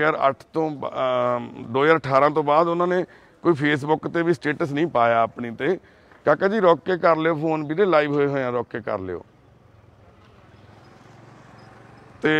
2018 ਤੋਂ ਬਾਅਦ ਉਹਨਾਂ ਨੇ ਕੋਈ ਫੇਸਬੁੱਕ ਤੇ ਵੀ ਸਟੇਟਸ ਨਹੀਂ ਪਾਇਆ ਆਪਣੀ ਤੇ। ਕਾਕਾ ਜੀ ਰੁਕ ਕੇ ਕਰ ਲਿਓ ਫੋਨ, ਵੀਰੇ ਲਾਈਵ ਹੋਏ ਆ, ਰੁਕ ਕੇ ਕਰ ਲਿਓ। ਤੇ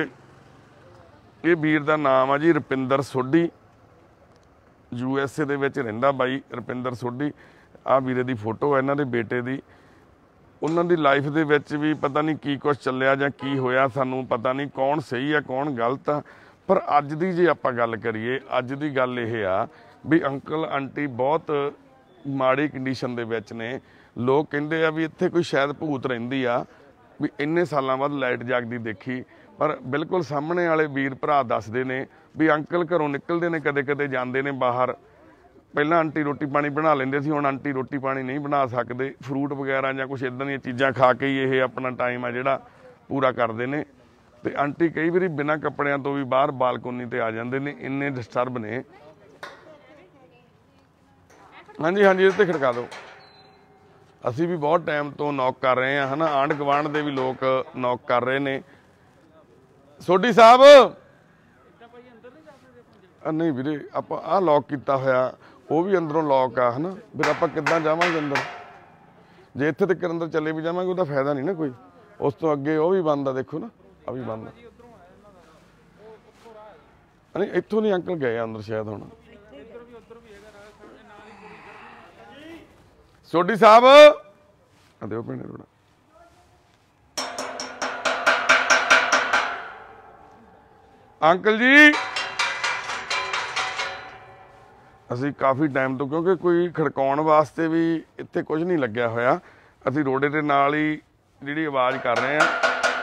ਇਹ ਵੀਰ ਦਾ ਨਾਮ ਆ ਜੀ ਰੁਪਿੰਦਰ ਸੋਢੀ, USA ਦੇ ਵਿੱਚ ਰਹਿੰਦਾ ਬਾਈ ਰੁਪਿੰਦਰ ਸੋਢੀ। ਆਹ ਵੀਰੇ ਦੀ ਫੋਟੋ ਹੈ ਇਹਨਾਂ ਦੇ ਬੇਟੇ ਦੀ। ਉਹਨਾਂ ਦੀ ਲਾਈਫ ਦੇ ਵਿੱਚ ਵੀ ਪਤਾ ਨਹੀਂ ਕੀ ਕੁਛ ਚੱਲਿਆ ਜਾਂ ਕੀ ਹੋਇਆ, ਸਾਨੂੰ ਪਤਾ ਨਹੀਂ ਕੌਣ ਸਹੀ ਆ ਕੌਣ ਗਲਤ ਆ। ਪਰ ਅੱਜ ਦੀ ਜੇ ਆਪਾਂ ਗੱਲ ਕਰੀਏ, ਅੱਜ ਦੀ ਗੱਲ ਇਹ ਆ ਵੀ ਅੰਕਲ ਆਂਟੀ ਬਹੁਤ ਮਾੜੀ ਕੰਡੀਸ਼ਨ ਦੇ ਵਿੱਚ ਨੇ। ਲੋਕ ਕਹਿੰਦੇ ਆ ਵੀ ਇੱਥੇ ਕੋਈ ਸ਼ਾਇਦ ਭੂਤ ਰਹਿੰਦੀ ਆ, ਵੀ ਇੰਨੇ ਸਾਲਾਂ ਬਾਅਦ ਲਾਈਟ ਜਾਗਦੀ ਦੇਖੀ, ਪਰ ਬਿਲਕੁਲ ਸਾਹਮਣੇ ਵਾਲੇ ਵੀਰ ਭਰਾ ਦੱਸਦੇ ਨੇ ਵੀ ਅੰਕਲ ਘਰੋਂ ਨਿਕਲਦੇ ਨੇ, ਕਦੇ ਕਦੇ ਜਾਂਦੇ ਨੇ ਬਾਹਰ। ਪਹਿਲਾਂ ਆਂਟੀ ਰੋਟੀ ਪਾਣੀ ਬਣਾ ਲੈਂਦੇ ਸੀ, ਹੁਣ ਆਂਟੀ ਰੋਟੀ ਪਾਣੀ ਨਹੀਂ ਬਣਾ ਸਕਦੇ, ਫਰੂਟ ਵਗੈਰਾ ਜਾਂ ਕੁਛ ਇਦਾਂ ਦੀਆਂ ਚੀਜ਼ਾਂ ਖਾ ਕੇ ਹੀ ਇਹ ਆਪਣਾ ਟਾਈਮ ਆ ਜਿਹੜਾ ਪੂਰਾ ਕਰਦੇ ਨੇ। ਤੇ ਆਂਟੀ ਕਈ ਵਾਰੀ ਬਿਨਾਂ ਕੱਪੜਿਆਂ ਤੋਂ ਵੀ ਬਾਹਰ ਬਾਲਕੋਨੀ ਤੇ ਆ ਜਾਂਦੇ ਨੇ, ਇੰਨੇ ਡਿਸਟਰਬ ਨੇ। ਹਾਂਜੀ ਹਾਂਜੀ, ਇਹ ਤੇ ਖੜਕਾ ਦਿਓ। ਅਸੀਂ ਵੀ ਬਹੁਤ ਟਾਈਮ ਤੋਂ ਨੌਕ ਕਰ ਰਹੇ ਹਾਂ, ਹਨਾ, ਆਂਢ ਗੁਆਂਢ ਦੇ ਵੀ ਲੋਕ ਨੌਕ ਕਰ ਰਹੇ ਨੇ। ਸੋਢੀ ਸਾਹਿਬ ਨਹੀਂ ਵੀਰੇ, ਆਪਾਂ ਆਹ ਲੌਕ ਕੀਤਾ ਹੋਇਆ, ਉਹ ਵੀ ਅੰਦਰੋਂ ਲੌਕ ਆ, ਹਨਾ, ਫਿਰ ਆਪਾਂ ਕਿੱਦਾਂ ਜਾਵਾਂਗੇ ਅੰਦਰ? ਜੇ ਇੱਥੇ ਤੱਕ ਅੰਦਰ ਚੱਲੇ ਵੀ ਜਾਵਾਂਗੇ ਉਹਦਾ ਫਾਇਦਾ ਨਹੀਂ ਨਾ ਕੋਈ। ਉਸ ਤੋਂ ਅੱਗੇ ਉਹ ਵੀ ਬੰਦ ਆ, ਦੇਖੋ ਨਾ, ਆ ਵੀ ਬੰਦ ਆ। ਨਹੀਂ ਇੱਥੋਂ ਨਹੀਂ ਅੰਕਲ ਗਏ ਅੰਦਰ ਸ਼ਾਇਦ ਹੁਣ। ਸੋਢੀ ਸਾਹਿਬ ਆ ਦਿਓ ਭੈਣੇ ਥੋੜਾ। ਅੰਕਲ ਜੀ ਅਸੀਂ ਕਾਫੀ ਟਾਈਮ ਤੋਂ, ਕਿਉਂਕਿ ਕੋਈ ਖੜਕਾਉਣ ਵਾਸਤੇ ਵੀ ਇੱਥੇ ਕੁਝ ਨਹੀਂ ਲੱਗਿਆ ਹੋਇਆ, ਅਸੀਂ ਰੋਡੇ ਦੇ ਨਾਲ ਹੀ ਜਿਹੜੀ ਆਵਾਜ਼ ਕਰ ਰਹੇ ਹਾਂ।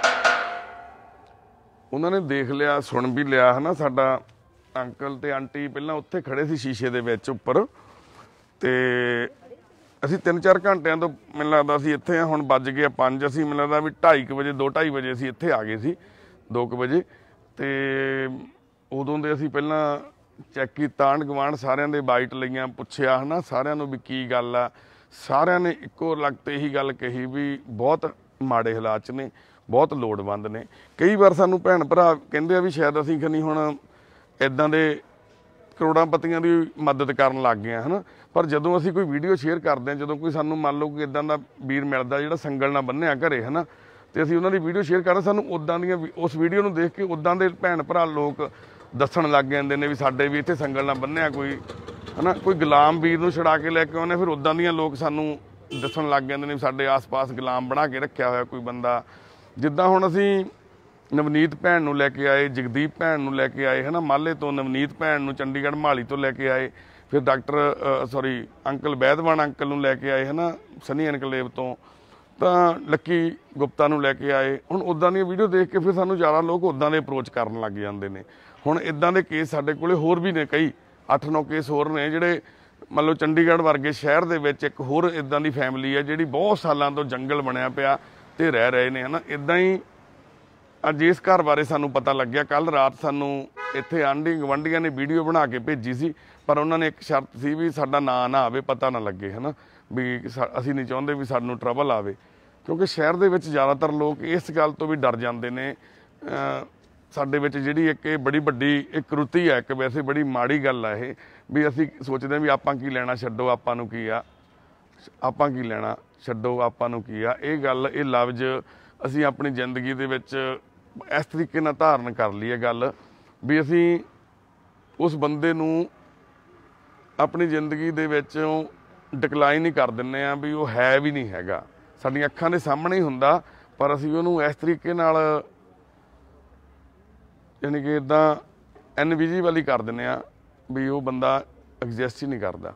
ਉਹਨਾਂ ਨੇ ਦੇਖ ਲਿਆ, ਸੁਣ ਵੀ ਲਿਆ, ਹਨਾ। ਸਾਡਾ ਅੰਕਲ ਤੇ ਆਂਟੀ ਪਹਿਲਾਂ ਉੱਥੇ ਖੜੇ ਸੀ ਸ਼ੀਸ਼ੇ ਦੇ ਵਿੱਚ ਉੱਪਰ, ਤੇ ਅਸੀਂ 3-4 ਘੰਟਿਆਂ ਤੋਂ ਮੈਨੂੰ ਲੱਗਦਾ ਅਸੀਂ ਇੱਥੇ ਆ। ਹੁਣ ਵੱਜ ਗਏ 5, ਅਸੀਂ ਮੈਨੂੰ ਲੱਗਦਾ ਵੀ 2:30 ਵਜੇ 2:30 ਵਜੇ ਅਸੀਂ ਇੱਥੇ ਆ ਗਏ ਸੀ, 2 ਵਜੇ। ਤੇ ਉਦੋਂ ਦੇ ਅਸੀਂ ਪਹਿਲਾਂ ਚੈੱਕ ਕੀਤਾ, ਆਂਢ ਗੁਆਂਢ ਸਾਰਿਆਂ ਦੇ ਬਾਈਟ ਲਈਆਂ, ਪੁੱਛਿਆ, ਹਨਾ, ਸਾਰਿਆਂ ਨੂੰ ਵੀ ਕੀ ਗੱਲ ਆ। ਸਾਰਿਆਂ ਨੇ ਇੱਕੋ ਲਗਤ ਇਹੀ ਗੱਲ ਕਹੀ ਵੀ ਬਹੁਤ ਮਾੜੇ ਹਾਲਾਤ 'ਚ ਨੇ, ਬਹੁਤ ਲੋੜਵੰਦ ਨੇ। ਕਈ ਵਾਰ ਸਾਨੂੰ ਭੈਣ ਭਰਾ ਕਹਿੰਦੇ ਆ ਵੀ ਸ਼ਾਇਦ ਅਸੀਂ ਖਨੀ ਹੁਣ ਇੱਦਾਂ ਦੇ ਕਰੋੜਾਂ ਪਤੀਆਂ ਦੀ ਮਦਦ ਕਰਨ ਲੱਗ ਗਏ, ਹਨਾ। ਪਰ ਜਦੋਂ ਅਸੀਂ ਕੋਈ ਵੀਡੀਓ ਸ਼ੇਅਰ ਕਰਦੇ ਹਾਂ, ਜਦੋਂ ਕੋਈ ਸਾਨੂੰ ਮੰਨ ਲਓ ਕਿ ਇੱਦਾਂ ਦਾ ਵੀਰ ਮਿਲਦਾ ਜਿਹੜਾ ਸੰਗਲ ਨਾਲ ਬੰਨਿਆ ਘਰੇ, ਹਨਾ, ਤੇ ਅਸੀਂ ਉਹਨਾਂ ਦੀ ਵੀਡੀਓ ਸ਼ੇਅਰ ਕਰਦੇ, ਸਾਨੂੰ ਉੱਦਾਂ ਦੀਆਂ ਉਸ ਵੀਡੀਓ ਨੂੰ ਦੇਖ ਕੇ ਉੱਦਾਂ ਦੇ ਭੈਣ ਭਰਾ ਲੋਕ ਦੱਸਣ ਲੱਗ ਜਾਂਦੇ ਨੇ ਵੀ ਸਾਡੇ ਵੀ ਇੱਥੇ ਸੰਗਲ ਨਾਲ ਬੰਨਿਆ ਕੋਈ, ਹਨਾ। ਕੋਈ ਗੁਲਾਮ ਵੀਰ ਨੂੰ ਛੁਡਾ ਕੇ ਲੈ ਕੇ ਆਉਂਦੇ, ਫਿਰ ਉੱਦਾਂ ਦੀਆਂ ਲੋਕ ਸਾਨੂੰ ਦੱਸਣ ਲੱਗ ਜਾਂਦੇ ਨੇ ਵੀ ਸਾਡੇ ਆਸ-ਪਾਸ ਗੁਲਾਮ ਬਣਾ ਕੇ ਰੱਖਿਆ ਹੋਇਆ ਕੋਈ ਬੰਦਾ। ਜਿੱਦਾਂ ਹੁਣ ਅਸੀਂ ਨਵਨੀਤ ਭੈਣ ਨੂੰ ਲੈ ਕੇ ਆਏ, ਜਗਦੀਪ ਭੈਣ ਨੂੰ ਲੈ ਕੇ ਆਏ, ਹਨਾ, ਮਾਲੇ ਤੋਂ ਨਵਨੀਤ ਭੈਣ ਨੂੰ ਚੰਡੀਗੜ੍ਹ ਮਹਾਲੀ ਤੋਂ ਲੈ ਕੇ ਆਏ, ਫਿਰ ਅੰਕਲ ਵੈਦਵਾਨ ਅੰਕਲ ਨੂੰ ਲੈ ਕੇ ਆਏ, ਹਨਾ, ਸਨੀ ਐਨਕਲੇਵ ਤੋਂ, ਤਾਂ ਲੱਕੀ ਗੁਪਤਾ ਨੂੰ ਲੈ ਕੇ ਆਏ। ਹੁਣ ਉੱਦਾਂ ਦੀਆਂ ਵੀਡੀਓ ਦੇਖ ਕੇ ਫਿਰ ਸਾਨੂੰ ਜ਼ਿਆਦਾ ਲੋਕ ਉੱਦਾਂ ਦੇ ਅਪਰੋਚ ਕਰਨ ਲੱਗ ਜਾਂਦੇ ਨੇ। ਹੁਣ ਇੱਦਾਂ ਦੇ ਕੇਸ ਸਾਡੇ ਕੋਲੇ ਹੋਰ ਵੀ ਨੇ, ਕਈ 8-9 ਕੇਸ ਹੋਰ ਨੇ ਜਿਹੜੇ ਮੰਨ ਲਓ ਚੰਡੀਗੜ੍ਹ ਵਰਗੇ ਸ਼ਹਿਰ ਦੇ ਵਿੱਚ ਇੱਕ ਹੋਰ ਇੱਦਾਂ ਦੀ ਫੈਮਿਲੀ ਹੈ ਜਿਹੜੀ ਬਹੁਤ ਸਾਲਾਂ ਤੋਂ ਜੰਗਲ ਬਣਿਆ ਪਿਆ ਤੇ ਰਹਿ ਰਹੇ ਨੇ, ਹਨਾ। ਇੱਦਾਂ ਹੀ ਅੱਜ ਇਸ ਘਰ ਬਾਰੇ ਸਾਨੂੰ ਪਤਾ ਲੱਗਿਆ। ਕੱਲ ਰਾਤ ਸਾਨੂੰ ਇੱਥੇ ਆਂਢੀ ਗੁਆਂਢੀਆਂ ਨੇ ਵੀਡੀਓ ਬਣਾ ਕੇ ਭੇਜੀ ਸੀ, ਪਰ ਉਹਨਾਂ ਨੇ ਇੱਕ ਸ਼ਰਤ ਸੀ ਵੀ ਸਾਡਾ ਨਾਂ ਨਾ ਆਵੇ, ਪਤਾ ਨਾ ਲੱਗੇ, ਹਨਾ, ਵੀ ਅਸੀਂ ਨਹੀਂ ਚਾਹੁੰਦੇ ਵੀ ਸਾਨੂੰ ਟਰਬਲ ਆਵੇ, ਕਿਉਂਕਿ ਸ਼ਹਿਰ ਦੇ ਵਿੱਚ ਜ਼ਿਆਦਾਤਰ ਲੋਕ ਇਸ ਗੱਲ ਤੋਂ ਵੀ ਡਰ ਜਾਂਦੇ ਨੇ। ਸਾਡੇ ਵਿੱਚ ਜਿਹੜੀ ਇੱਕ ਇਹ ਬੜੀ ਵੱਡੀ ਇੱਕ ਕਰੂਤੀ ਹੈ, ਇੱਕ ਵੈਸੇ ਬੜੀ ਮਾੜੀ ਗੱਲ ਆ ਇਹ, ਵੀ ਅਸੀਂ ਸੋਚਦੇ ਹਾਂ ਵੀ ਆਪਾਂ ਕੀ ਲੈਣਾ, ਛੱਡੋ ਆਪਾਂ ਨੂੰ ਕੀ ਆ, ਆਪਾਂ ਕੀ ਲੈਣਾ, ਛੱਡੋ ਆਪਾਂ ਨੂੰ ਕੀ ਆ। ਇਹ ਗੱਲ, ਇਹ ਲਫ਼ਜ਼ ਅਸੀਂ ਆਪਣੀ ਜ਼ਿੰਦਗੀ ਦੇ ਵਿੱਚ ਇਸ ਤਰੀਕੇ ਨਾਲ ਧਾਰਨ ਕਰ ਲਈ ਹੈ ਗੱਲ, ਵੀ ਅਸੀਂ ਉਸ ਬੰਦੇ ਨੂੰ ਆਪਣੀ ਜ਼ਿੰਦਗੀ ਦੇ ਵਿੱਚੋਂ ਡਿਕਲਾਈਨ ਹੀ ਕਰ ਦਿੰਦੇ ਹਾਂ ਵੀ ਉਹ ਹੈ ਵੀ ਨਹੀਂ ਹੈਗਾ, ਸਾਡੀਆਂ ਅੱਖਾਂ ਦੇ ਸਾਹਮਣੇ ਹੀ ਹੁੰਦਾ, ਪਰ ਅਸੀਂ ਉਹਨੂੰ ਇਸ ਤਰੀਕੇ ਨਾਲ ਯਾਨੀ ਕਿ ਇੱਦਾਂ ਇਨਵਿਜ਼ੀਬਲ ਹੀ ਕਰ ਦਿੰਦੇ ਹਾਂ ਵੀ ਉਹ ਬੰਦਾ ਐਗਜ਼ਿਸਟ ਹੀ ਨਹੀਂ ਕਰਦਾ।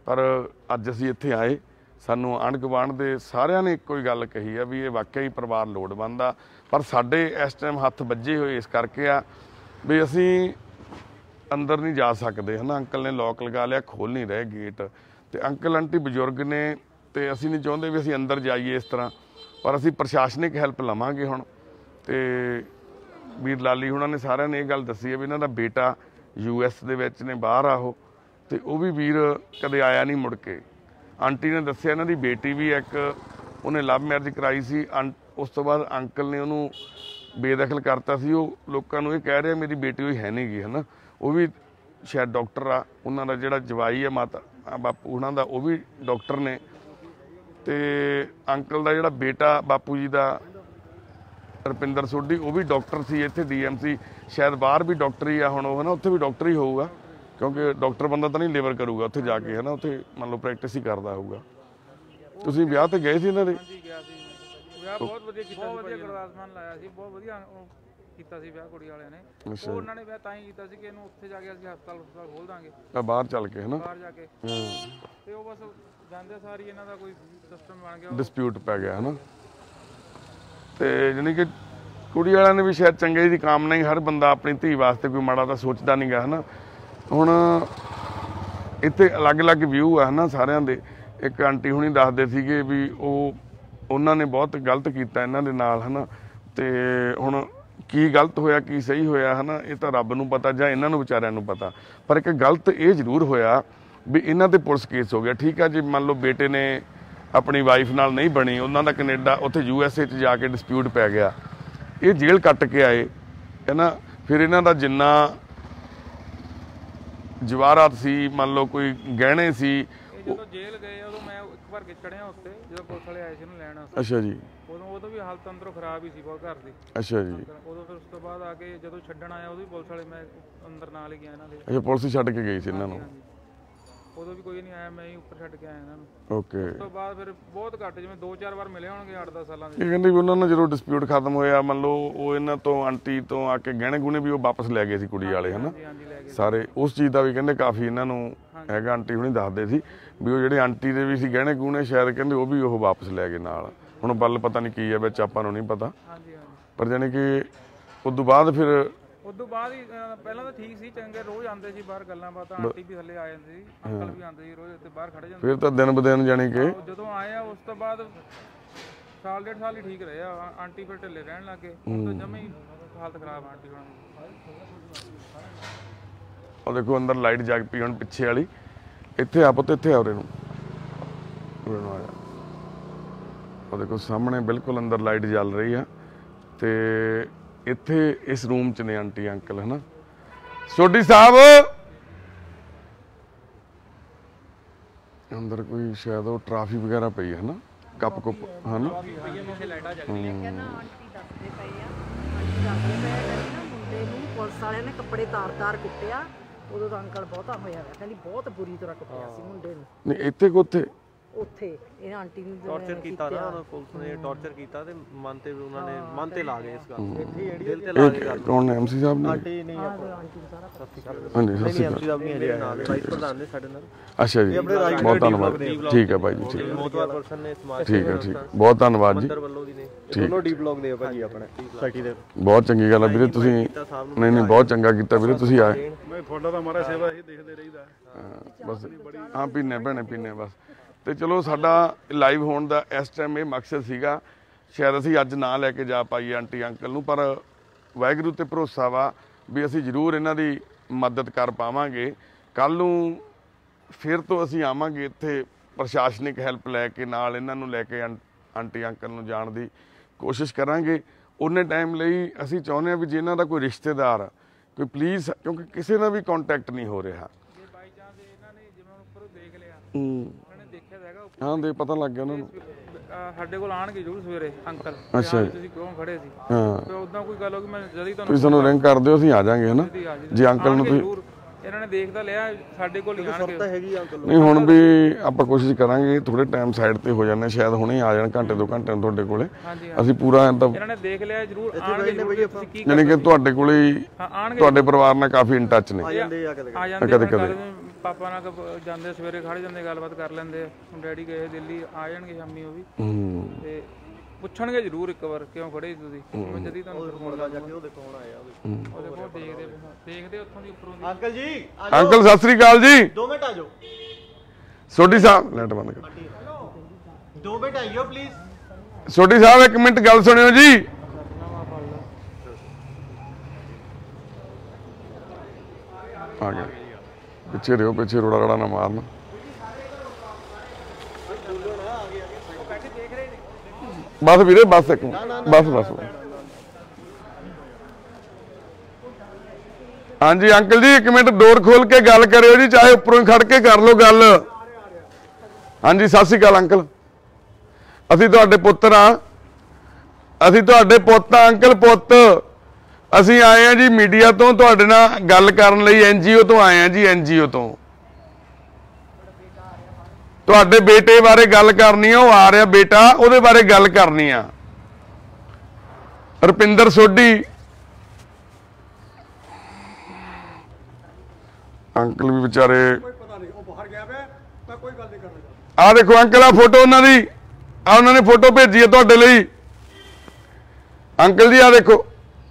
ਪਰ ਅੱਜ ਅਸੀਂ ਇੱਥੇ ਆਏ, ਸਾਨੂੰ ਆਂਢ ਗੁਆਂਢ ਦੇ ਸਾਰਿਆਂ ਨੇ ਇੱਕੋ ਹੀ ਗੱਲ ਕਹੀ ਆ ਵੀ ਇਹ ਵਾਕਿਆ ਹੀ ਪਰਿਵਾਰ ਲੋੜਵੰਦ ਆ। ਪਰ ਸਾਡੇ ਇਸ ਟਾਈਮ ਹੱਥ ਵੱਜੇ ਹੋਏ ਇਸ ਕਰਕੇ ਆ ਵੀ ਅਸੀਂ ਅੰਦਰ ਨਹੀਂ ਜਾ ਸਕਦੇ, ਹੈ ਨਾ। ਅੰਕਲ ਨੇ ਲੋਕ ਲਗਾ ਲਿਆ, ਖੋਲ ਨਹੀਂ ਰਹੇ ਗੇਟ, ਤੇ ਅੰਕਲ ਆਂਟੀ ਬਜ਼ੁਰਗ ਨੇ, ਤੇ ਅਸੀਂ ਨਹੀਂ ਚਾਹੁੰਦੇ ਵੀ ਅਸੀਂ ਅੰਦਰ ਜਾਈਏ ਇਸ ਤਰ੍ਹਾਂ। ਪਰ ਅਸੀਂ ਪ੍ਰਸ਼ਾਸਨਿਕ ਹੈਲਪ ਲਵਾਂਗੇ ਹੁਣ। ਤੇ ਵੀਰ ਲਾਲੀ ਹੁਣਾਂ ਨੇ ਸਾਰਿਆਂ ਨੇ ਇਹ ਗੱਲ ਦੱਸੀ ਹੈ ਵੀ ਇਹਨਾਂ ਦਾ ਬੇਟਾ US ਦੇ ਵਿੱਚ ਨੇ, ਬਾਹਰ ਆ ਉਹ, ਤੇ ਉਹ ਵੀ ਵੀਰ ਕਦੇ ਆਇਆ ਨਹੀਂ ਮੁੜ ਕੇ। ਆਂਟੀ ਨੇ ਦੱਸਿਆ ਇਹਨਾਂ ਦੀ ਬੇਟੀ ਵੀ ਇੱਕ, ਉਹਨੇ ਲਵ ਮੈਰਿਜ ਕਰਾਈ ਸੀ, ਉਸ ਤੋਂ ਬਾਅਦ ਅੰਕਲ ਨੇ ਉਹਨੂੰ ਬੇਦਖਲ ਕਰਤਾ ਸੀ। ਉਹ ਲੋਕਾਂ ਨੂੰ ਇਹ ਕਹਿ ਰਿਹਾ ਮੇਰੀ ਬੇਟੀ ਹੋਈ ਹੈ ਨਹੀਂ ਗੀ, ਹੈ ਨਾ। ਉਹ ਵੀ ਸ਼ਾਇਦ ਡਾਕਟਰ ਆ, ਉਹਨਾਂ ਦਾ ਜਿਹੜਾ ਜਵਾਈ ਆ ਮਾਤਾ ਬਾਪੂ ਉਹਨਾਂ ਦਾ, ਉਹ ਵੀ ਡਾਕਟਰ ਨੇ। ਤੇ ਅੰਕਲ ਦਾ ਜਿਹੜਾ ਬੇਟਾ ਬਾਪੂ ਜੀ ਦਾ ਰੁਪਿੰਦਰ ਸੋਢੀ, ਉਹ ਵੀ ਡਾਕਟਰ ਸੀ ਇੱਥੇ DMC, ਸ਼ਾਇਦ ਬਾਹਰ ਵੀ ਡਾਕਟਰ ਹੀ ਆ ਹੁਣ ਉਹ, ਹੈ ਨਾ। ਉੱਥੇ ਵੀ ਡਾਕਟਰ ਹੀ ਹੋਊਗਾ, ਕਿਉਂਕਿ ਡਾਕਟਰ ਬੰਦਾ ਤਾਂ ਨਹੀਂ ਲੇਬਰ ਕਰੂਗਾ ਉੱਥੇ ਜਾ ਕੇ, ਹੈ ਨਾ। ਉੱਥੇ ਮੰਨ ਲਓ ਪ੍ਰੈਕਟਿਸ ਹੀ ਕਰਦਾ ਹੋਊਗਾ। ਤੁਸੀਂ ਵਿਆਹ ਤੇ ਗਏ ਸੀ ਇਹਨਾਂ ਦੇ? ਹਾਂਜੀ ਗਿਆ ਸੀ ਵਿਆਹ, ਬਹੁਤ ਵਧੀਆ ਕੀਤਾ ਸੀ, ਬਹੁਤ ਵਧੀਆ ਗੁਰਦਾਸਮਾਨ ਲਾਇਆ ਸੀ, ਬਹੁਤ ਵਧੀਆ ਉਹ ਕੀਤਾ ਸੀ ਵਿਆਹ ਕੁੜੀ ਵਾਲਿਆਂ ਨੇ। ਉਹ ਉਹਨਾਂ ਨੇ ਵਿਆਹ ਤਾਂ ਹੀ ਕੀਤਾ ਸੀ ਕਿ ਇਹਨੂੰ ਉੱਥੇ ਜਾ ਕੇ ਅਸੀਂ ਹਸਪਤਾਲ ਖੋਲ ਦਾਂਗੇ, ਬਾਹਰ ਚੱਲ ਕੇ, ਹੈ ਨਾ, ਬਾਹਰ ਜਾ ਕੇ। ਤੇ ਉਹ ਬਸ ਜਾਂਦੇ ਸਾਰੀ ਇਹਨਾਂ ਦਾ ਕੋਈ ਸਿਸਟਮ ਬਣ ਗਿਆ, ਡਿਸਪਿਊਟ ਪੈ ਗਿਆ, ਹੈ ਨਾ। ਤੇ ਜਾਣੀ ਕਿ ਕੁੜੀ ਵਾਲਿਆਂ ਨੇ ਵੀ ਸ਼ਾਇਦ ਚੰਗੇ ਦੀ ਕਾਮਨਾ ਹੀ, ਹਰ ਬੰਦਾ ਆਪਣੀ ਧੀ ਵਾਸਤੇ ਕੋਈ ਮਾੜਾ ਤਾਂ ਸੋਚਦਾ ਨਹੀਂ ਗਾ, ਹੈ ਨਾ। ਹੁਣ ਇੱਥੇ ਅਲੱਗ-ਅਲੱਗ ਵਿਊ ਆ, ਹੈ ਨਾ, ਸਾਰਿਆਂ ਦੇ। ਇੱਕ ਆਂਟੀ ਹੁਣੀ ਦੱਸਦੇ ਸੀਗੇ ਵੀ ਉਹਨਾਂ ਨੇ ਬਹੁਤ ਗਲਤ ਕੀਤਾ ਇਹਨਾਂ ਦੇ ਨਾਲ, ਹੈ ਨਾ। ਤੇ ਹੁਣ ਕੀ ਗਲਤ ਹੋਇਆ ਕੀ ਸਹੀ ਹੋਇਆ, ਹੈ ਨਾ, ਇਹ ਤਾਂ ਰੱਬ ਨੂੰ ਪਤਾ ਜਾਂ ਇਹਨਾਂ ਨੂੰ ਵਿਚਾਰਿਆਂ ਨੂੰ ਪਤਾ। ਪਰ ਇੱਕ ਗਲਤ ਇਹ ਜ਼ਰੂਰ ਹੋਇਆ ਵੀ ਇਹਨਾਂ ਤੇ ਪੁਲਿਸ ਕੇਸ ਹੋ ਗਿਆ। ਠੀਕ ਆ ਜੀ, ਮੰਨ ਲਓ ਬੇਟੇ ਨੇ ਆਪਣੀ ਵਾਈਫ ਨਾਲ ਨਹੀਂ ਬਣੀ, ਉਹਨਾਂ ਦਾ ਕੈਨੇਡਾ ਉੱਥੇ USA 'ਚ ਜਾ ਕੇ ਡਿਸਪਿਊਟ ਪੈ ਗਿਆ, ਇਹ ਜੇਲ੍ਹ ਕੱਟ ਕੇ ਆਏ, ਹੈ ਨਾ। ਫਿਰ ਇਹਨਾਂ ਦਾ ਜਿੰਨਾ ਜਵਾਹਰਾਤ ਸੀ, ਮੰਨ ਲਓ ਕੋਈ ਗਹਿਣੇ ਸੀ, ਜਦੋਂ ਜੇਲ੍ਹ ਗਏ ਉਦੋਂ ਮੈਂ ਇੱਕ ਵਾਰ ਚੜਿਆ ਉੱਤੇ, ਜਦੋਂ ਪੁਲਿਸ ਵਾਲੇ ਆਏ ਸੀ ਉਹਨੂੰ ਲੈਣ ਵਾਸਤੇ। ਅੱਛਾ ਜੀ। ਉਦੋਂ ਵੀ ਹਾਲਤ ਅੰਦਰੋਂ ਖਰਾਬ ਹੀ ਸੀ ਬਹੁਤ ਘਰ ਦੀ। ਅੱਛਾ ਜੀ। ਉਦੋਂ ਫਿਰ ਉਸ ਤੋਂ ਬਾਅਦ ਆ ਕੇ ਜਦੋਂ ਛੱਡਣ ਆਇਆ ਉਦੋਂ ਵੀ ਪੁਲਿਸ ਵਾਲੇ, ਮੈਂ ਅੰਦਰ ਨਾਲ ਹੀ ਗਿਆ ਇਹਨਾਂ ਦੇ। ਅੱਛਾ, ਪੁਲਿਸ ਹੀ ਛੱਡ ਕੇ ਗਈ ਸੀ ਇਹਨਾਂ ਨੂੰ? ਉਦੋਂ ਵੀ ਕੋਈ ਨਹੀਂ ਆਇਆ, ਮੈਂ ਹੀ ਉੱਪਰ ਛੱਡ ਕੇ ਆਇਆ ਇਹਨਾਂ ਨੂੰ। ਓਕੇ। ਉਸ ਤੋਂ ਬਾਅਦ ਫਿਰ ਬਹੁਤ ਘੱਟ, ਜਿਵੇਂ 2-4 ਵਾਰ ਮਿਲੇ ਹੋਣਗੇ 8-10 ਸਾਲਾਂ ਦੇ। ਇਹ ਕਹਿੰਦੇ ਵੀ ਉਹਨਾਂ ਨਾਲ ਜਦੋਂ ਡਿਸਪਿਊਟ ਖਤਮ ਹੋਇਆ, ਮੰਨ ਲਓ ਉਹ ਇਹਨਾਂ ਤੋਂ ਆਂਟੀ ਤੋਂ ਆ ਕੇ ਗਹਿਣੇ ਗੁਣੇ ਵੀ ਉਹ ਵਾਪਸ ਲੈ ਗਏ ਸੀ ਕੁੜੀ ਵਾਲੇ, ਹੈ ਨਾ, ਸਾਰੇ। ਉਸ ਚੀਜ਼ ਦਾ ਵੀ ਕਹਿੰਦੇ ਕਾਫੀ ਇਹਨਾਂ ਨੂੰ ਹੈਗਾ। ਆਂਟੀ ਹੁਣੀ ਦੱਸਦੇ ਸੀ ਵੀ ਉਹ ਜਿਹੜੇ ਆਂਟੀ ਦੇ ਵੀ ਸੀ ਗਹਿਣੇ ਗੁਣੇ, ਸ਼ਾਇਦ ਕਹਿੰਦੇ ਉਹ ਵੀ ਉਹ ਵਾਪਸ ਲੈ ਗਏ ਨਾਲ। ਹੁਣ ਬੱਲ ਪਤਾ ਨਹੀਂ ਕੀ ਹੈ ਵਿੱਚ, ਆਪਾਂ ਨੂੰ ਨਹੀਂ ਪਤਾ। ਪਰ ਜਾਣੀ ਕਿ ਉਦੋਂ ਬਾਅਦ ਫਿਰ ਉਦੋਂ ਬਾਅਦ ਹੀ ਪਹਿਲਾਂ ਤਾਂ ਠੀਕ ਸੀ, ਚੰਗੇ ਰੋਜ਼ ਆਉਂਦੇ ਸੀ ਬਾਹਰ, ਗੱਲਾਂ ਬਾਤਾਂ, ਆਂਟੀ ਵੀ ਥੱਲੇ ਆ ਜਾਂਦੀ ਸੀ, ਅੰਕਲ ਵੀ ਆਉਂਦੇ ਸੀ ਰੋਜ਼ ਉੱਤੇ ਬਾਹਰ ਖੜੇ ਜਾਂਦੇ। ਫਿਰ ਤਾਂ ਦਿਨ ਬ ਦਿਨ ਜਾਣੀ ਕਿ ਜਦੋਂ ਆਏ ਆ ਉਸ ਤੋਂ ਬਾਅਦ ਸਾਲ ਡੇਢ ਸਾਲ ਹੀ ਠੀਕ ਰਹੇ ਆ। ਆਂਟੀ ਫਿਰ ਢਿੱਲੇ ਰਹਿਣ ਲੱਗ ਗਏ, ਹੁਣ ਤਾਂ ਜਮੇ ਹੀ ਹਾਲਤ ਖਰਾਬ ਆ ਆਂਟੀ ਹੋਣਾ ਦੀ। ਉਹ ਦੇਖੋ ਅੰਦਰ ਲਾਈਟ ਜਗ ਪਈ ਹੁਣ ਪਿੱਛੇ ਵਾਲੀ। ਇੱਥੇ ਆ ਪੁੱਤ, ਇੱਥੇ ਆ ਉਰੇ ਨੂੰ ਆਇਆ। ਉਹ ਦੇਖੋ ਸਾਹਮਣੇ ਬਿਲਕੁਲ ਅੰਦਰ ਲਾਈਟ ਜਲ ਰਹੀ ਆ। ਤੇ ਇੱਥੇ ਇਸ ਰੂਮ 'ਚ ਨੇ ਆਂਟੀ ਅੰਕਲ, ਹੈ ਨਾ। ਸੋਢੀ ਸਾਹਿਬ ਅੰਦਰ ਕੋਈ ਸ਼ਾਇਦ ਉਹ ਟਰਾਫੀ ਵਗੈਰਾ ਪਈ ਹੈ ਨਾ, ਕੱਪ ਕੁੱਪ, ਹੈ ਨਾ। ਆਂਟੀ ਦੱਸਦੇ ਪਏ ਆ, ਆਂਟੀ ਦੱਸਦੇ ਪਏ ਨਾ, ਮੁੰਡੇ ਨੂੰ ਪੁਲਿਸ ਵਾਲਿਆਂ ਨੇ ਕੱਪੜੇ ਤਾਰ-ਤਾਰ ਕੁੱਟਿਆ। ਉਦੋਂ ਤਾਂ ਅੰਕਲ ਬਹੁਤਾ ਹੋਇਆ ਵਾ, ਕਹਿੰਦੀ ਬਹੁਤ ਬੁਰੀ ਤਰ੍ਹਾਂ ਕੁੱਟਿਆ ਸੀ ਮੁੰਡੇ ਨੂੰ। ਨਹੀਂ ਇੱਥੇ ਕੋਥੇ ਉੱਥੇ ਇਹ ਆਂਟੀ ਨੂੰ ਟੌਰਚਰ ਕੀਤਾ ਨਾ ਉਹਨਾਂ ਪੁਲਿਸ ਨੇ, ਟੌਰਚਰ ਕੀਤਾ ਤੇ ਮਨ ਤੇ ਉਹਨਾਂ ਨੇ ਮਨ ਤੇ ਲਾ ਗਏ ਇਸ ਗੱਲ ਦਿਲ ਤੇ ਲਾ ਗਏ। ਕੌਣ ਨੇ? MC ਸਾਹਿਬ ਨੇ? ਆਂਟੀ ਨਹੀਂ ਆਂਟੀ ਨੂੰ ਸਾਰਾ ਪਤਾ। ਹਾਂਜੀ, ਸਤਿ ਸ਼੍ਰੀ MC ਸਾਹਿਬ ਨਹੀਂ ਹਜੇ ਨਾਲ ਵਾਈਸ ਪ੍ਰਧਾਨ ਨੇ ਸਾਡੇ ਨਾਲ। ਅੱਛਾ ਜੀ, ਬਹੁਤ ਧੰਨਵਾਦ। ਠੀਕ ਹੈ ਭਾਈ ਜੀ, ਠੀਕ ਹੈ, ਮੋਤਵਾਰ ਪਰਸਨ ਨੇ ਸਮਾਜ ਠੀਕ ਹੈ, ਠੀਕ, ਬਹੁਤ ਧੰਨਵਾਦ ਜੀ। ਅੰਦਰ ਵੱਲੋਂ ਦੀ ਨੇ ਦੋਨੋਂ ਡੀ ਬਲੌਗ ਦੇ ਭਾਜੀ ਆਪਣੇ ਸੋਸਾਇਟੀ ਦੇ। ਬਹੁਤ ਚੰਗੀ ਗੱਲ ਆ ਵੀਰੇ, ਤੁਸੀਂ ਨਹੀਂ ਬਹੁਤ ਚੰਗਾ ਕੀਤਾ ਵੀਰੇ, ਤੁਸੀਂ ਆਏ। ਮੈਂ ਤੁਹਾਡਾ ਤਾਂ ਮਾਰਾ ਸੇਵਾ ਇਹ ਦੇਖਦੇ ਰਹੀਦਾ ਬਸ। ਹਾਂ ਪੀਨੇ ਭੈਣੇ ਪੀਨੇ ਬਸ। ਤੇ ਚਲੋ ਸਾਡਾ ਲਾਈਵ ਹੋਣ ਦਾ ਇਸ ਟਾਈਮ ਇਹ ਮਕਸਦ ਸੀਗਾ। ਸ਼ਾਇਦ ਅਸੀਂ ਅੱਜ ਨਾ ਲੈ ਕੇ ਜਾ ਪਾਈਏ ਆਂਟੀ ਅੰਕਲ ਨੂੰ, ਪਰ ਵਾਹਿਗੁਰੂ ਤੇ ਭਰੋਸਾ ਵਾ ਵੀ ਅਸੀਂ ਜ਼ਰੂਰ ਇਹਨਾਂ ਦੀ ਮਦਦ ਕਰ ਪਾਵਾਂਗੇ। ਕੱਲ ਨੂੰ ਫਿਰ ਤੋਂ ਅਸੀਂ ਆਵਾਂਗੇ ਇੱਥੇ, ਪ੍ਰਸ਼ਾਸਨਿਕ ਹੈਲਪ ਲੈ ਕੇ ਨਾਲ ਇਹਨਾਂ ਨੂੰ ਲੈ ਕੇ ਆਂਟੀ ਅੰਕਲ ਨੂੰ ਜਾਣ ਦੀ ਕੋਸ਼ਿਸ਼ ਕਰਾਂਗੇ। ਉਹਨੇ ਟਾਈਮ ਲਈ ਅਸੀਂ ਚਾਹੁੰਦੇ ਹਾਂ ਵੀ ਜੇ ਇਹਨਾਂ ਦਾ ਕੋਈ ਰਿਸ਼ਤੇਦਾਰ ਕੋਈ ਪਲੀਜ਼, ਕਿਉਂਕਿ ਕਿਸੇ ਨਾਲ ਵੀ ਕੰਟੈਕਟ ਨਹੀਂ ਹੋ ਰਿਹਾ। ਜੇ ਬਾਈ ਚਾਂਸ ਇਹਨਾਂ ਨੇ ਜਿਵੇਂ ਉੱਪਰੋਂ ਦੇਖ ਲਿਆ, ਉਹਨਾਂ ਨੇ ਦੇਖਿਆ ਤਾਂ ਹੈਗਾ ਹਾਂ ਦੇ ਪਤਾ ਲੱਗ ਗਿਆ ਉਹਨਾਂ ਨੂੰ। ਸਾਡੇ ਕੋਲ ਆਣਗੇ ਜ਼ਰੂਰ ਸਵੇਰੇ ਅੰਕਲ। ਅੱਛਾ ਜੀ, ਤੁਸੀਂ ਕਿਉਂ ਖੜੇ ਸੀ? ਹਾਂ ਤੇ ਉਦਾਂ ਕੋਈ ਗੱਲ ਹੋ ਗਈ, ਮੈਂ ਜਦ ਹੀ ਤੁਸੀਂ ਸਾਨੂੰ ਰਿੰਗ ਕਰ ਦਿਓ, ਅਸੀਂ ਆ ਜਾਾਂਗੇ, ਹੈ ਨਾ। ਜੇ ਅੰਕਲ ਨੂੰ ਤੁਸੀਂ ਇਹਨਾਂ ਨੇ ਦੇਖ ਤਾਂ ਲਿਆ, ਸਾਡੇ ਕੋਲ ਹੀ ਆਣਗੇ। ਨਹੀਂ ਹੁਣ ਵੀ ਆਪਾਂ ਕੋਸ਼ਿਸ਼ ਕਰਾਂਗੇ ਥੋੜੇ ਟਾਈਮ ਸਾਈਡ ਤੇ ਹੋ ਜਾਂਦੇ, ਸ਼ਾਇਦ ਹੁਣੇ ਆ ਜਾਣ, ਘੰਟੇ 2 ਘੰਟੇ ਤੁਹਾਡੇ ਕੋਲੇ। ਅਸੀਂ ਪੂਰਾ ਇਹਨਾਂ ਨੇ ਦੇਖ ਲਿਆ, ਜ਼ਰੂਰ ਆਣਗੇ। ਤੁਸੀਂ ਯਾਨੀ ਕਿ ਤੁਹਾਡੇ ਕੋਲੇ ਹੀ ਤੁਹਾਡੇ ਪਰਿਵਾਰ ਨਾਲ ਕਾਫੀ ਇਨ ਟੱਚ ਨੇ ਆ ਜਾਂਦੇ ਕਦੇ-ਕਦੇ। ਪਾਪਾ ਨਾਲ ਜਾਂਦੇ ਸਵੇਰੇ ਖੜ ਜਾਂਦੇ ਗੱਲਬਾਤ ਕਰ ਲੈਂਦੇ ਆ। ਹੁਣ ਡੈਡੀ ਗਏ ਦਿੱਲੀ, ਆ ਜਾਣਗੇ ਸ਼ਾਮੀ ਉਹ ਵੀ, ਤੇ ਪੁੱਛਣਗੇ ਜ਼ਰੂਰ ਇੱਕ ਵਾਰ ਕਿਉਂ ਖੜੇ ਸੀ ਤੁਸੀਂ। ਮੈਂ ਜਦੀ ਤੁਹਾਨੂੰ ਫੋਨ ਲਾ ਉਹ ਦੇਖੋ ਹੁਣ ਆਇਆ ਉਹ ਦੇਖੋ ਦੇਖਦੇ ਉੱਥੋਂ ਦੀ ਉੱਪਰੋਂ ਦੀ। ਅੰਕਲ ਜੀ ਅੰਕਲ ਸਤਿ ਸ੍ਰੀ ਅਕਾਲ ਜੀ। 2 ਮਿੰਟ ਆ ਜਾਓ। ਸੋਢੀ ਸਾਹਿਬ ਲਾਈਟ ਬੰਦ ਕਰ। 2 ਮਿੰਟ ਆਇਓ ਪਲੀਜ਼। ਸੋਢੀ ਸਾਹਿਬ ਇੱਕ ਮਿੰਟ ਗੱਲ ਸੁਣਿਓ ਜੀ। ਆ ਗਿਆ ਪਿੱਛੇ ਰਿਓ, ਪਿੱਛੇ ਰੋੜਾ ਰੜਾ ਨਾ ਮਾਰਨਾ। ਬਸ ਵੀਰੇ ਬਸ ਇੱਕ ਬਸ ਬਸ। ਹਾਂਜੀ ਅੰਕਲ ਜੀ ਇੱਕ ਮਿੰਟ ਡੋਰ ਖੋਲ ਕੇ ਗੱਲ ਕਰਿਓ ਜੀ, ਚਾਹੇ ਉੱਪਰੋਂ ਹੀ ਖੜ ਕੇ ਕਰ ਲਓ ਗੱਲ। ਹਾਂਜੀ ਸਤਿ ਸ਼੍ਰੀ ਅਕਾਲ ਅੰਕਲ, ਅਸੀਂ ਤੁਹਾਡੇ ਪੁੱਤਰ ਆ, ਅਸੀਂ ਤੁਹਾਡੇ ਪੁੱਤ ਆ ਅੰਕਲ, ਪੁੱਤ। ਅਸੀਂ ਆਏ ਆ ਜੀ ਮੀਡੀਆ ਤੋਂ ਤੁਹਾਡੇ ਨਾਲ ਗੱਲ ਕਰਨ ਲਈ, NGO ਤੋਂ ਆਏ ਆ ਜੀ, NGO ਤੋਂ ਤੁਹਾਡੇ ਬੇਟੇ ਬਾਰੇ ਗੱਲ ਕਰਨੀ ਆ। ਉਹ ਆ ਰਿਹਾ ਬੇਟਾ, ਉਹਦੇ ਬਾਰੇ ਗੱਲ ਕਰਨੀ ਆ। ਰੁਪਿੰਦਰ ਸੋਢੀ ਅੰਕਲ ਵੀ ਵਿਚਾਰੇ ਆ ਦੇਖੋ ਅੰਕਲ, ਆ ਫੋਟੋ ਉਹਨਾਂ ਦੀ, ਆ ਉਹਨਾਂ ਨੇ ਫੋਟੋ ਭੇਜੀ ਹੈ ਤੁਹਾਡੇ ਲਈ। ਅੰਕਲ ਜੀ ਆ ਦੇਖੋ,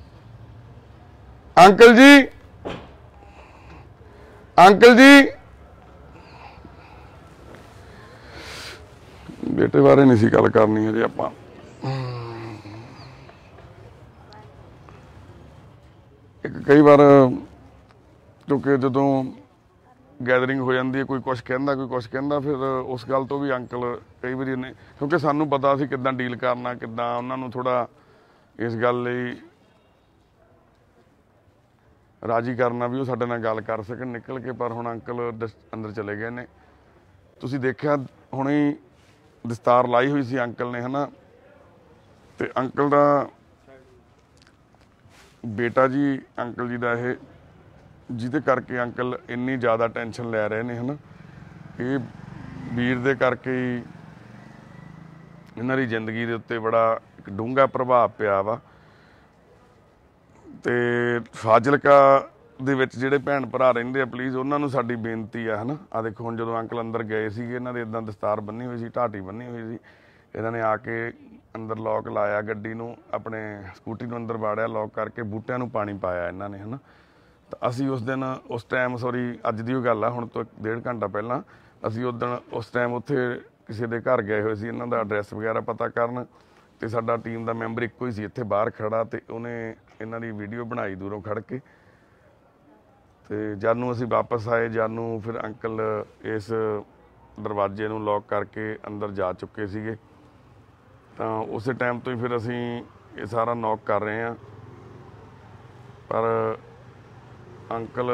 ਅੰਕਲ ਜੀ, ਅੰਕਲ ਜੀ ਬੇਟੇ ਬਾਰੇ ਨਹੀਂ ਸੀ ਗੱਲ ਕਰਨੀ ਹਜੇ ਆਪਾਂ। ਇੱਕ ਕਈ ਵਾਰ ਕਿਉਂਕਿ ਜਦੋਂ ਗੈਦਰਿੰਗ ਹੋ ਜਾਂਦੀ ਹੈ, ਕੋਈ ਕੁਛ ਕਹਿੰਦਾ ਕੋਈ ਕੁਛ ਕਹਿੰਦਾ, ਫਿਰ ਉਸ ਗੱਲ ਤੋਂ ਵੀ ਅੰਕਲ ਕਈ ਵਾਰੀ ਨੇ, ਕਿਉਂਕਿ ਸਾਨੂੰ ਪਤਾ ਸੀ ਕਿੱਦਾਂ ਡੀਲ ਕਰਨਾ, ਕਿੱਦਾਂ ਉਹਨਾਂ ਨੂੰ ਥੋੜਾ ਇਸ ਗੱਲ ਲਈ ਰਾਜੀ ਕਰਨਾ ਵੀ ਉਹ ਸਾਡੇ ਨਾਲ ਗੱਲ ਕਰ ਸਕਣ ਨਿਕਲ ਕੇ। ਪਰ ਹੁਣ ਅੰਕਲ ਅੰਦਰ ਚਲੇ ਗਏ ਨੇ। ਤੁਸੀਂ ਦੇਖਿਆ ਹੁਣੇ ਦਸਤਾਰ ਲਾਈ ਹੋਈ ਸੀ ਅੰਕਲ ਨੇ, ਹਨਾ, ਤੇ ਅੰਕਲ ਦਾ ਬੇਟਾ ਜੀ, ਅੰਕਲ ਜੀ ਦਾ ਇਹ, ਜਿਹਦੇ ਕਰਕੇ ਅੰਕਲ ਇੰਨੀ ਜ਼ਿਆਦਾ ਟੈਨਸ਼ਨ ਲੈ ਰਹੇ ਨੇ, ਹਨਾ, ਇਹ ਵੀਰ ਦੇ ਕਰਕੇ ਹੀ ਇਹਨਾਂ ਦੀ ਜ਼ਿੰਦਗੀ ਦੇ ਉੱਤੇ ਬੜਾ ਇੱਕ ਡੂੰਘਾ ਪ੍ਰਭਾਵ ਪਿਆ ਵਾ। ਤੇ ਫਾਜ਼ਿਲਕਾ ਦੇ ਵਿੱਚ ਜਿਹੜੇ ਭੈਣ ਭਰਾ ਰਹਿੰਦੇ ਆ, ਪਲੀਜ਼ ਉਹਨਾਂ ਨੂੰ ਸਾਡੀ ਬੇਨਤੀ ਆ, ਹਨਾ। ਆ ਦੇਖੋ ਹੁਣ ਜਦੋਂ ਅੰਕਲ ਅੰਦਰ ਗਏ ਸੀਗੇ, ਇਹਨਾਂ ਦੇ ਇਦਾਂ ਦਸਤਾਰ ਬੰਨੀ ਹੋਈ ਸੀ, ਢਾਟੀ ਬੰਨੀ ਹੋਈ ਸੀ, ਇਹਨਾਂ ਨੇ ਆ ਕੇ ਅੰਦਰ ਲੋਕ ਲਾਇਆ, ਗੱਡੀ ਨੂੰ, ਆਪਣੇ ਸਕੂਟੀ ਨੂੰ ਅੰਦਰ ਵਾੜਿਆ, ਲੋਕ ਕਰਕੇ ਬੂਟਿਆਂ ਨੂੰ ਪਾਣੀ ਪਾਇਆ ਇਹਨਾਂ ਨੇ, ਹਨਾ। ਤਾਂ ਅਸੀਂ ਉਸ ਦਿਨ, ਉਸ ਟਾਈਮ, ਸੌਰੀ ਅੱਜ ਦੀ ਉਹ ਗੱਲ ਆ, ਹੁਣ ਤੋਂ 1.5 ਘੰਟਾ ਪਹਿਲਾਂ, ਅਸੀਂ ਉਸ ਟਾਈਮ ਉੱਥੇ ਕਿਸੇ ਦੇ ਘਰ ਗਏ ਹੋਏ ਸੀ, ਇਹਨਾਂ ਦਾ ਐਡਰੈਸ ਵਗੈਰਾ ਪਤਾ ਕਰਨ, ਤੇ ਸਾਡਾ ਟੀਮ ਦਾ ਮੈਂਬਰ ਇੱਕੋ ਹੀ ਸੀ ਇੱਥੇ ਬਾਹਰ ਖੜਾ, ਤੇ ਉਹਨੇ ਇਹਨਾਂ ਦੀ ਵੀਡੀਓ ਬਣਾਈ ਦੂਰੋਂ ਖੜ ਕੇ। ਤੇ ਜਦ ਨੂੰ ਅਸੀਂ ਵਾਪਸ ਆਏ, ਜਦ ਨੂੰ ਫਿਰ ਅੰਕਲ ਇਸ ਦਰਵਾਜ਼ੇ ਨੂੰ ਲੌਕ ਕਰਕੇ ਅੰਦਰ ਜਾ ਚੁੱਕੇ ਸੀਗੇ। ਤਾਂ ਉਸੇ ਟਾਈਮ ਤੋਂ ਹੀ ਫਿਰ ਅਸੀਂ ਇਹ ਸਾਰਾ ਨੌਕ ਕਰ ਰਹੇ ਹਾਂ। ਪਰ ਅੰਕਲ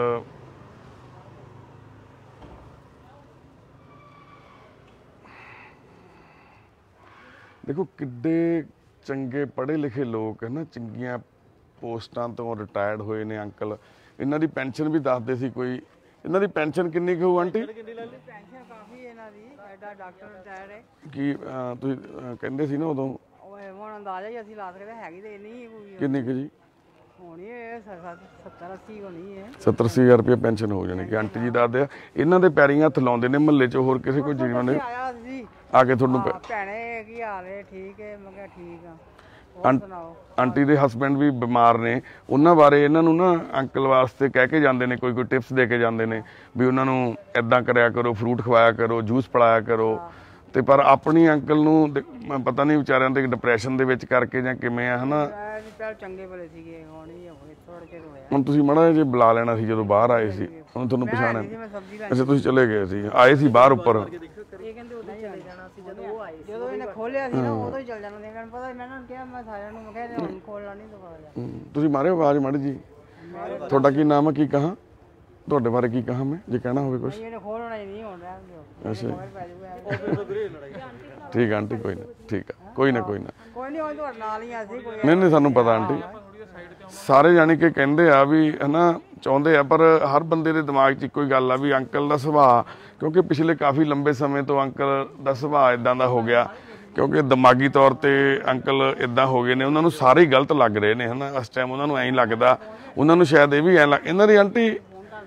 ਦੇਖੋ ਕਿੱਡੇ ਚੰਗੇ ਪੜ੍ਹੇ ਲਿਖੇ ਲੋਕ ਹੈ ਨਾ, ਚੰਗੀਆਂ ਪੋਸਟਾਂ ਤੋਂ ਰਿਟਾਇਰਡ ਹੋਏ ਨੇ ਅੰਕਲ। ਇਹਨਾਂ ਦੀ ਪੈਨਸ਼ਨ ਵੀ ਦੱਸਦੇ ਸੀ ਕੋਈ, ਇਹਨਾਂ ਦੀ ਪੈਨਸ਼ਨ ਕਿੰਨੀ ਕੁ ਹੋਊ ਆਂਟੀ? ਪੈਨਸ਼ਨ ਕਾਫੀ ਇਹਨਾਂ ਦੀ, ਐਡਾ ਡਾਕਟਰ ਰਿਟਾਇਰ ਹੈ। ਕੀ ਤੁਸੀਂ ਕਹਿੰਦੇ ਸੀ ਨਾ ਉਦੋਂ? ਹੁਣ ਅੰਦਾਜ਼ਾ ਹੀ ਅਸੀਂ ਲਾ ਸਕਦੇ, ਹੈਗੀ ਤੇ ਇੰਨੀ ਹੋਈ ਕਿੰਨੀ ਕੁ ਜੀ? ਹੋਣੀ ਇਹ 70-80 ਹੋਣੀ ਹੈ। 70-80 ਰੁਪਏ ਪੈਨਸ਼ਨ ਹੋ ਜਾਣੀ ਕਿ ਆਂਟੀ ਜੀ ਦੱਸਦੇ ਆ। ਇਹਨਾਂ ਦੇ ਪੈਰੀਂ ਹੱਥ ਲਾਉਂਦੇ ਨੇ ਮਹੱਲੇ 'ਚ, ਹੋਰ ਕਿਸੇ ਕੋਈ ਜੀਵਨ ਨੇ ਆਇਆ ਸੀ ਆ ਕੇ ਤੁਹਾਨੂੰ ਭੈਣੇ ਕੀ ਹਾਲ ਹੈ? ਠੀਕ ਹੈ। ਮੈਂ ਕਿਹਾ ਠੀਕ ਆ, ਹੋਰ ਸੁਣਾਓ? ਆਂਟੀ ਦੇ ਹਸਬੈਂਡ ਵੀ ਬਿਮਾਰ ਨੇ, ਉਹਨਾਂ ਬਾਰੇ ਇਹਨਾਂ ਨੂੰ ਨਾ ਅੰਕਲ ਵਾਸਤੇ ਕਹਿ ਕੇ ਜਾਂਦੇ ਨੇ, ਕੋਈ ਟਿਪਸ ਦੇ ਕੇ ਜਾਂਦੇ ਨੇ ਵੀ ਉਹਨਾਂ ਨੂੰ ਇਦਾਂ ਕਰਿਆ ਕਰੋ, ਫਰੂਟ ਖਵਾਇਆ ਕਰੋ, ਜੂਸ ਪਿਲਾਇਆ ਕਰੋ। ਤੇ ਪਰ ਆਪਣੀ ਅੰਕਲ ਨੂੰ ਪਤਾ ਨਹੀਂ ਵਿਚਾਰਿਆਂ ਤੇ ਡਿਪਰੈਸ਼ਨ ਦੇ ਵਿੱਚ ਕਰਕੇ ਜਾਂ ਕਿਵੇਂ ਆ, ਹਨਾ। ਪਹਿਲਾਂ ਚੰਗੇ ਭਲੇ ਸੀਗੇ, ਹੁਣ ਹੀ ਹੋਏ ਥੋੜਾ ਜਿਹਾ ਹੋਇਆ। ਹੁਣ ਤੁਸੀਂ ਮਾੜਾ ਜਿਹਾ ਬੁਲਾ ਲੈਣਾ ਸੀ ਜਦੋਂ ਬਾਹਰ ਆਏ ਸੀ, ਹੁਣ ਤੁਹਾਨੂੰ ਪਛਾਣਿਆ। ਅੱਛਾ ਤੁਸੀਂ ਚਲੇ ਗਏ ਸੀ, ਆਏ ਸੀ ਬਾਹਰ ਉੱਪਰ। ਇਹ ਕਹਿੰਦੇ ਉਦੋਂ ਹੀ ਚਲੇ ਜਾਣਾ ਸੀ ਜਦੋਂ ਉਹ ਆਏ ਸੀ। ਜਦੋਂ ਇਹਨੇ ਖੋਲਿਆ ਸੀ ਨਾ ਉਦੋਂ ਹੀ ਚਲ ਜਾਣਾ ਸੀ। ਇਹਨਾਂ ਨੂੰ ਪਤਾ, ਮੈਂ ਇਹਨਾਂ ਨੂੰ ਕਿਹਾ, ਮੈਂ ਸਾਰਿਆਂ ਨੂੰ, ਮੈਂ ਕਿਹਾ ਹੁਣ ਖੋਲਣਾ ਨਹੀਂ ਦੁਬਾਰਾ। ਤੁਸੀਂ ਮਾਰਿਓ ਆਵਾਜ਼ ਮਾੜੀ ਜੀ। ਤੁਹਾਡਾ ਕੀ ਨਾਮ ਹੈ? ਕੀ ਕਹਾਂ ਤੁਹਾਡੇ ਬਾਰੇ? ਕੀ ਕਹਾਂ ਮੈਂ, ਜੇ ਕਹਿਣਾ ਹੋਵੇ ਕੁਝ? ਇਹਨੇ ਖੋਲਣਾ ਹੀ ਨਹੀਂ, ਹੁਣ ਰਹਿਣ ਦਿਓ। ਅੱਛਾ ਠੀਕ ਆ ਆਂਟੀ, ਕੋਈ ਨਾ, ਠੀਕ ਆ, ਕੋਈ ਨਾ ਕੋਈ ਨਾ, ਕੋਈ ਨਹੀਂ, ਉਹ ਤੁਹਾਡੇ ਨਾਲ ਹੀ ਆ ਸੀ। ਕੋਈ ਨਹੀਂ ਸਾਨੂੰ ਪਤਾ ਆਂਟੀ, ਸਾਰੇ ਜਾਣੀ ਕਿ ਕਹਿੰਦੇ ਆ ਵੀ ਹਨਾ, ਚਾਹੁੰਦੇ ਆ, ਪਰ ਹਰ ਬੰਦੇ ਦੇ ਦਿਮਾਗ 'ਚ ਇੱਕੋ ਹੀ ਗੱਲ ਆ ਵੀ ਅੰਕਲ ਦਾ ਸੁਭਾਅ, ਕਿਉਂਕਿ ਪਿਛਲੇ ਕਾਫੀ ਲੰਬੇ ਸਮੇਂ ਤੋਂ ਅੰਕਲ ਦਾ ਸੁਭਾਅ ਇਦਾਂ ਦਾ ਹੋ ਗਿਆ, ਕਿਉਂਕਿ ਦਿਮਾਗੀ ਤੌਰ ਤੇ ਅੰਕਲ ਇਦਾਂ ਹੋ ਗਏ ਨੇ, ਉਹਨਾਂ ਨੂੰ ਸਾਰੇ ਹੀ ਗਲਤ ਲੱਗ ਰਹੇ ਨੇ, ਹਨਾ। ਇਸ ਟਾਈਮ ਉਹਨਾਂ ਨੂੰ ਐਂ ਲੱਗਦਾ, ਉਹਨਾਂ ਨੂੰ ਸ਼ਾਇਦ ਇਹ ਵੀ ਐਂ ਇਹਨਾਂ ਦੀ ਆਂਟੀ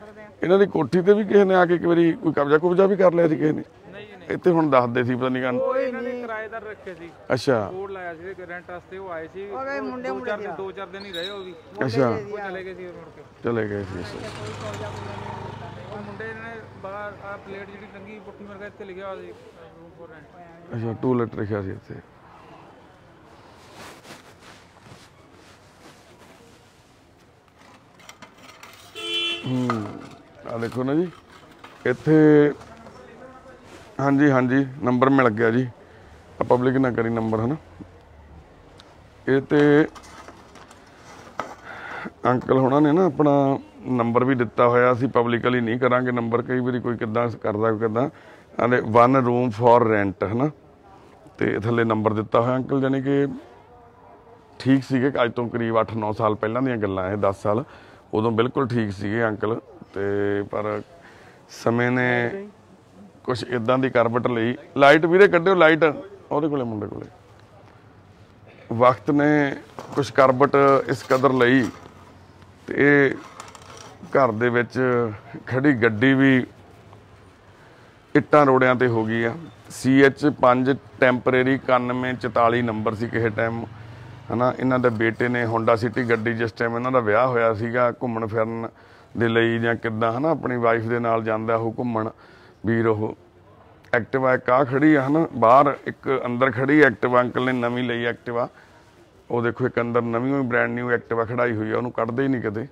ਇਹਨਾਂ ਦੀ ਕੋਠੀ ਤੇ ਵੀ ਕਿਸੇ ਨੇ ਆ ਕੇ ਇੱਕ ਵਾਰੀ ਕੋਈ ਕਬਜ਼ਾ ਵੀ ਕਰ ਲਿਆ ਸੀ ਕਿਸੇ ਨੇ? ਨਹੀਂ ਜੀ ਨਹੀਂ, ਇੱਥੇ ਹੁਣ ਦੱਸਦੇ ਸੀ ਪਤਾ ਨਹੀਂ ਕੰਨ। ਉਹ ਇਹਨਾਂ ਨੇ ਕਿਰਾਏਦਾਰ ਰੱਖੇ ਸੀ, ਅੱਛਾ ਬੋਰਡ ਲਾਇਆ ਸੀ ਰੈਂਟ ਵਾਸਤੇ, ਉਹ ਆਏ ਸੀ ਮੁੰਡੇ ਦੋ ਚਾਰ ਦਿਨ ਹੀ ਰਹੇ ਉਹ ਵੀ, ਅੱਛਾ ਉਹ ਚਲੇ ਗਏ ਸੀ ਮੁੜ ਕੇ। ਚਲੇ ਗਏ ਸੀ ਅੱਛਾ। ਉਹ ਮੁੰਡੇ ਨੇ ਬਾਹਰ ਆ ਪਲੇਟ ਜਿਹੜੀ ਟੰਗੀ ਪੁੱਠੀ ਮਰ ਗਿਆ, ਇੱਥੇ ਲਿਖਿਆ ਹੋਇਆ ਸੀ ਰੂਮ ਫੋਰ ਰੈਂਟ। ਅੱਛਾ ਟੂਲੇਟ ਲਿਖਿਆ ਸੀ ਇੱਥੇ। ਆ ਦੇਖੋ ਨਾ ਜੀ ਇੱਥੇ, ਹਾਂਜੀ ਹਾਂਜੀ ਨੰਬਰ ਮਿਲ ਗਿਆ ਜੀ, ਪਬਲਿਕ ਨਾ ਕਰੀ ਨੰਬਰ ਹੈ ਨਾ। ਇਹ ਤੇ ਅੰਕਲ ਹੋਣਾ ਨੇ ਨਾ ਆਪਣਾ ਨੰਬਰ ਵੀ ਦਿੱਤਾ ਹੋਇਆ, ਅਸੀਂ ਪਬਲਿਕਲੀ ਨਹੀਂ ਕਰਾਂਗੇ ਨੰਬਰ, ਕਈ ਵਾਰੀ ਕੋਈ ਕਿੱਦਾਂ ਕਰਦਾ ਕੋਈ ਕਿੱਦਾਂ। ਆਲੇ 1 ਰੂਮ ਫॉर ਰੈਂਟ ਹੈ ਨਾ, ਤੇ ਥੱਲੇ ਨੰਬਰ ਦਿੱਤਾ ਹੋਇਆ ਅੰਕਲ, ਜਾਨੀ ਕਿ ਠੀਕ ਸੀਗੇ। ਅੱਜ ਤੋਂ ਕਰੀਬ 8-9 ਸਾਲ ਪਹਿਲਾਂ ਦੀਆਂ ਗੱਲਾਂ, ਇਹ 10 ਸਾਲ, ਉਦੋਂ ਬਿਲਕੁਲ ਠੀਕ ਸੀਗੇ ਅੰਕਲ। ਤੇ ਪਰ ਸਮੇਂ ਨੇ ਕੁਛ ਇਦਾਂ ਦੀ ਕਰਵਟ ਲਈ। ਲਾਈਟ ਵੀਰੇ ਕੱਢਿਓ, ਲਾਈਟ ਉਹਦੇ ਕੋਲੇ ਮੁੰਡੇ ਕੋਲੇ। ਵਕਤ ਨੇ ਕੁਛ ਕਰਵਟ ਇਸ ਕਦਰ ਲਈ ਤੇ ਇਹ ਘਰ ਦੇ ਵਿੱਚ ਖੜੀ ਗੱਡੀ ਵੀ ਇੱਟਾਂ ਰੋੜਿਆਂ ਤੇ ਹੋ ਗਈ ਆ। CH5 ਟੈਂਪਰੇਰੀ 9144 ਨੰਬਰ ਸੀ ਕਿਸੇ ਟਾਈਮ ਹੈ ਨਾ। ਇਹਨਾਂ ਦੇ ਬੇਟੇ ਨੇ ਹੋਂਡਾ ਸਿਟੀ ਗੱਡੀ, ਜਿਸ ਟਾਈਮ ਇਹਨਾਂ ਦਾ ਵਿਆਹ ਹੋਇਆ ਸੀਗਾ, ਘੁੰਮਣ ਫਿਰਨ ਦੇ ਲਈ ਜਾਂ ਕਿੱਦਾਂ ਹੈ ਨਾ, ਆਪਣੀ ਵਾਈਫ ਦੇ ਨਾਲ ਜਾਂਦਾ ਉਹ ਘੁੰਮਣ ਵੀਰ। ਉਹ ਐਕਟਿਵਾ ਇੱਕ ਆ ਖੜੀ ਆ ਹੈ ਨਾ ਬਾਹਰ, ਇੱਕ ਅੰਦਰ ਖੜੀ ਐਕਟਿਵਾ, ਅੰਕਲ ਨੇ ਨਵੀਂ ਲਈ ਐਕਟਿਵਾ। ਉਹ ਦੇਖੋ ਇੱਕ ਅੰਦਰ ਨਵੀਂ ਬ੍ਰਾਂਡ ਨਿਊ ਐਕਟਿਵਾ ਖੜਾਈ ਹੋਈ ਆ, ਉਹਨੂੰ ਕੱਢਦੇ ਹੀ ਨਹੀਂ ਕਦੇ।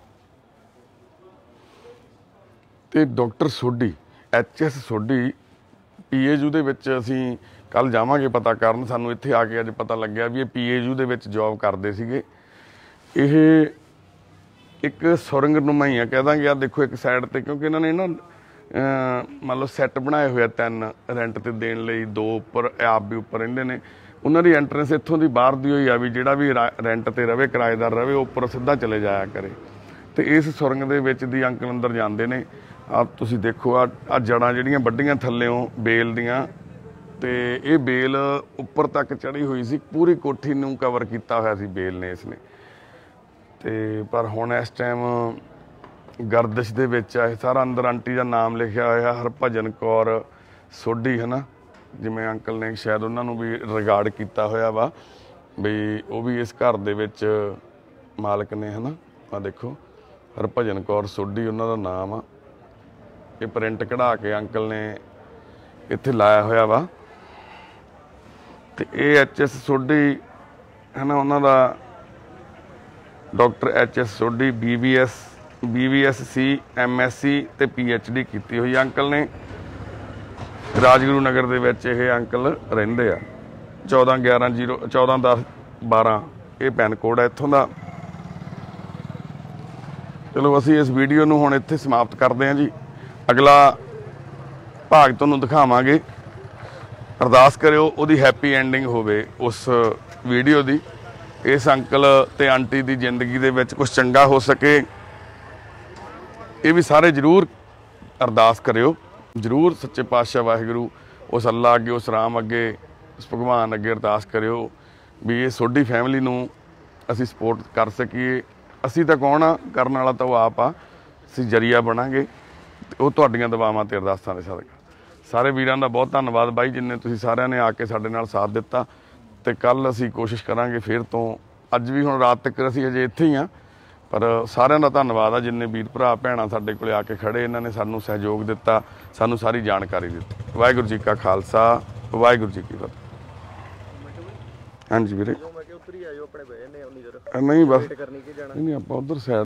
ਤੇ doctor Sodhi, HS Sodhi PAU ਦੇ ਵਿੱਚ ਅਸੀਂ ਕੱਲ ਜਾਵਾਂਗੇ ਪਤਾ ਕਰਨ। ਸਾਨੂੰ ਇੱਥੇ ਆ ਕੇ ਅੱਜ ਪਤਾ ਲੱਗਿਆ ਵੀ ਇਹ PAU ਦੇ ਵਿੱਚ ਜੌਬ ਕਰਦੇ ਸੀਗੇ। ਇਹ ਇੱਕ ਸੁਰੰਗ ਨੁਮਾਈ ਆ ਕਹਿ ਦਾਂਗੇ। ਆ ਦੇਖੋ ਇੱਕ ਸਾਈਡ ਤੇ, ਕਿਉਂਕਿ ਇਹਨਾਂ ਨੇ ਨਾ ਮੰਨ ਲਓ ਸੈੱਟ ਬਣਾਏ ਹੋਏ ਆ 3 ਰੈਂਟ ਤੇ ਦੇਣ ਲਈ, 2 ਉੱਪਰ, ਆਪ ਵੀ ਉੱਪਰ ਰਹਿੰਦੇ ਨੇ। ਉਹਨਾਂ ਦੀ ਐਂਟਰੈਂਸ ਇੱਥੋਂ ਦੀ ਬਾਹਰ ਦੀ ਹੋਈ ਆ ਵੀ ਜਿਹੜਾ ਵੀ ਰੈਂਟ ਤੇ ਰਵੇ, ਕਿਰਾਏਦਾਰ ਰਵੇ, ਉੱਪਰ ਸਿੱਧਾ ਚਲੇ ਜਾਇਆ ਕਰੇ। ਤੇ ਇਸ ਸੁਰੰਗ ਦੇ ਵਿੱਚ ਦੀ ਅੰਕਲ ਅੰਦਰ ਜਾਂਦੇ ਨੇ। ਆ ਤੁਸੀਂ ਦੇਖੋ ਆ ਜੜਾਂ ਜਿਹੜੀਆਂ ਵੱਡੀਆਂ ਥੱਲਿਓਂ ਬੇਲ ਦੀਆਂ, ਤੇ ਇਹ ਬੇਲ ਉੱਪਰ ਤੱਕ ਚੜੀ ਹੋਈ ਸੀ, ਪੂਰੀ ਕੋਠੀ ਨੂੰ ਕਵਰ ਕੀਤਾ ਹੋਇਆ ਸੀ ਬੇਲ ਨੇ ਇਸਨੇ। ਤੇ ਪਰ ਹੁਣ ਇਸ ਟਾਈਮ ਗਰਦਿਸ਼ ਦੇ ਵਿੱਚ ਆ ਇਹ ਸਾਰਾ। ਅੰਦਰ ਆਂਟੀ ਦਾ ਨਾਮ ਲਿਖਿਆ ਹੋਇਆ ਹਰਭਜਨ ਕੌਰ ਸੋਢੀ ਹੈ ਨਾ, ਜਿਵੇਂ ਅੰਕਲ ਨੇ ਸ਼ਾਇਦ ਉਹਨਾਂ ਨੂੰ ਵੀ ਰਿਗਾਰਡ ਕੀਤਾ ਹੋਇਆ ਵਾ ਵੀ ਉਹ ਵੀ ਇਸ ਘਰ ਦੇ ਵਿੱਚ ਮਾਲਕ ਨੇ ਹੈ ਨਾ। ਆ ਦੇਖੋ ਹਰਭਜਨ ਕੌਰ ਸੋਢੀ ਉਹਨਾਂ ਦਾ ਨਾਮ ਆ। ਇਹ ਪ੍ਰਿੰਟ ਕਢਾ ਕੇ ਅੰਕਲ ਨੇ ਇੱਥੇ ਲਾਇਆ ਹੋਇਆ ਵਾ। ਤੇ ਇਹ HS ਸੋਢੀ ਹੈ ਨਾ, ਉਹਨਾਂ ਦਾ doctor HS Sodhi BVSC MSc ਤੇ PhD ਕੀਤੀ ਹੋਈ ਅੰਕਲ ਨੇ। ਰਾਜਗੁਰੂ ਨਗਰ ਦੇ ਵਿੱਚ ਇਹ ਅੰਕਲ ਰਹਿੰਦੇ ਆ। 14/11/14/10/12 ਇਹ ਪੈਨ ਕੋਡ ਹੈ ਇੱਥੋਂ ਦਾ। ਚਲੋ ਅਸੀਂ ਇਸ ਵੀਡੀਓ ਨੂੰ ਹੁਣ ਇੱਥੇ ਸਮਾਪਤ ਕਰਦੇ ਹਾਂ ਜੀ। ਅਗਲਾ ਭਾਗ ਤੁਹਾਨੂੰ ਦਿਖਾਵਾਂਗੇ। ਅਰਦਾਸ ਕਰਿਓ ਉਹਦੀ ਹੈਪੀ ਐਂਡਿੰਗ ਹੋਵੇ ਉਸ ਵੀਡੀਓ ਦੀ। ਇਸ ਅੰਕਲ ਤੇ ਆਂਟੀ ਦੀ ਜ਼ਿੰਦਗੀ ਦੇ ਵਿੱਚ ਕੁਝ ਚੰਗਾ ਹੋ ਸਕੇ, ਇਹ ਵੀ ਸਾਰੇ ਜ਼ਰੂਰ ਅਰਦਾਸ ਕਰਿਓ। ਜ਼ਰੂਰ ਸੱਚੇ ਪਾਤਸ਼ਾਹ ਵਾਹਿਗੁਰੂ, ਉਸ ਅੱਲਾ ਅੱਗੇ, ਉਸ ਰਾਮ ਅੱਗੇ, ਉਸ ਭਗਵਾਨ ਅੱਗੇ ਅਰਦਾਸ ਕਰਿਓ ਵੀ ਇਹ ਸੋਢੀ ਫੈਮਿਲੀ ਨੂੰ ਅਸੀਂ ਸਪੋਰਟ ਕਰ ਸਕੀਏ। ਅਸੀਂ ਤਾਂ ਕੌਣ ਆ, ਕਰਨ ਵਾਲਾ ਤਾਂ ਉਹ ਆਪ ਆ। ਅਸੀਂ ਜਰੀਆ ਬਣਾਂਗੇ। ਉਹ ਤੁਹਾਡੀਆਂ ਦੁਆਵਾਂ ਤੇ ਅਰਦਾਸਾਂ ਦੇ ਸਦਕਾ। ਸਾਰੇ ਵੀਰਾਂ ਦਾ ਬਹੁਤ ਧੰਨਵਾਦ ਬਾਈ, ਜਿੰਨੇ ਤੁਸੀਂ ਸਾਰਿਆਂ ਨੇ ਆ ਕੇ ਸਾਡੇ ਨਾਲ ਸਾਥ ਦਿੱਤਾ। ਤੇ ਕੱਲ ਅਸੀਂ ਕੋਸ਼ਿਸ਼ ਕਰਾਂਗੇ ਫਿਰ ਤੋਂ। ਅੱਜ ਵੀ ਹੁਣ ਰਾਤ ਤੱਕ ਅਸੀਂ ਅਜੇ ਇੱਥੇ ਹੀ ਆ, ਪਰ ਸਾਰਿਆਂ ਦਾ ਧੰਨਵਾਦ ਆ ਜਿੰਨੇ ਵੀਰ ਭਰਾ ਭੈਣਾਂ ਸਾਡੇ ਕੋਲੇ ਆ ਕੇ ਖੜੇ। ਇਹਨਾਂ ਨੇ ਸਾਨੂੰ ਸਹਿਯੋਗ ਦਿੱਤਾ, ਸਾਨੂੰ ਸਾਰੀ ਜਾਣਕਾਰੀ ਦਿੱਤੀ। ਵਾਹਿਗੁਰੂ ਜੀ ਕਾ ਖਾਲਸਾ, ਵਾਹਿਗੁਰੂ ਜੀ ਕੀ ਫਤਿਹ। ਹਾਂਜੀ ਵੀਰੇ, ਨਹੀਂ ਬਸ ਨਹੀਂ ਆਪਾਂ ਉਧਰ ਸਾਈਡ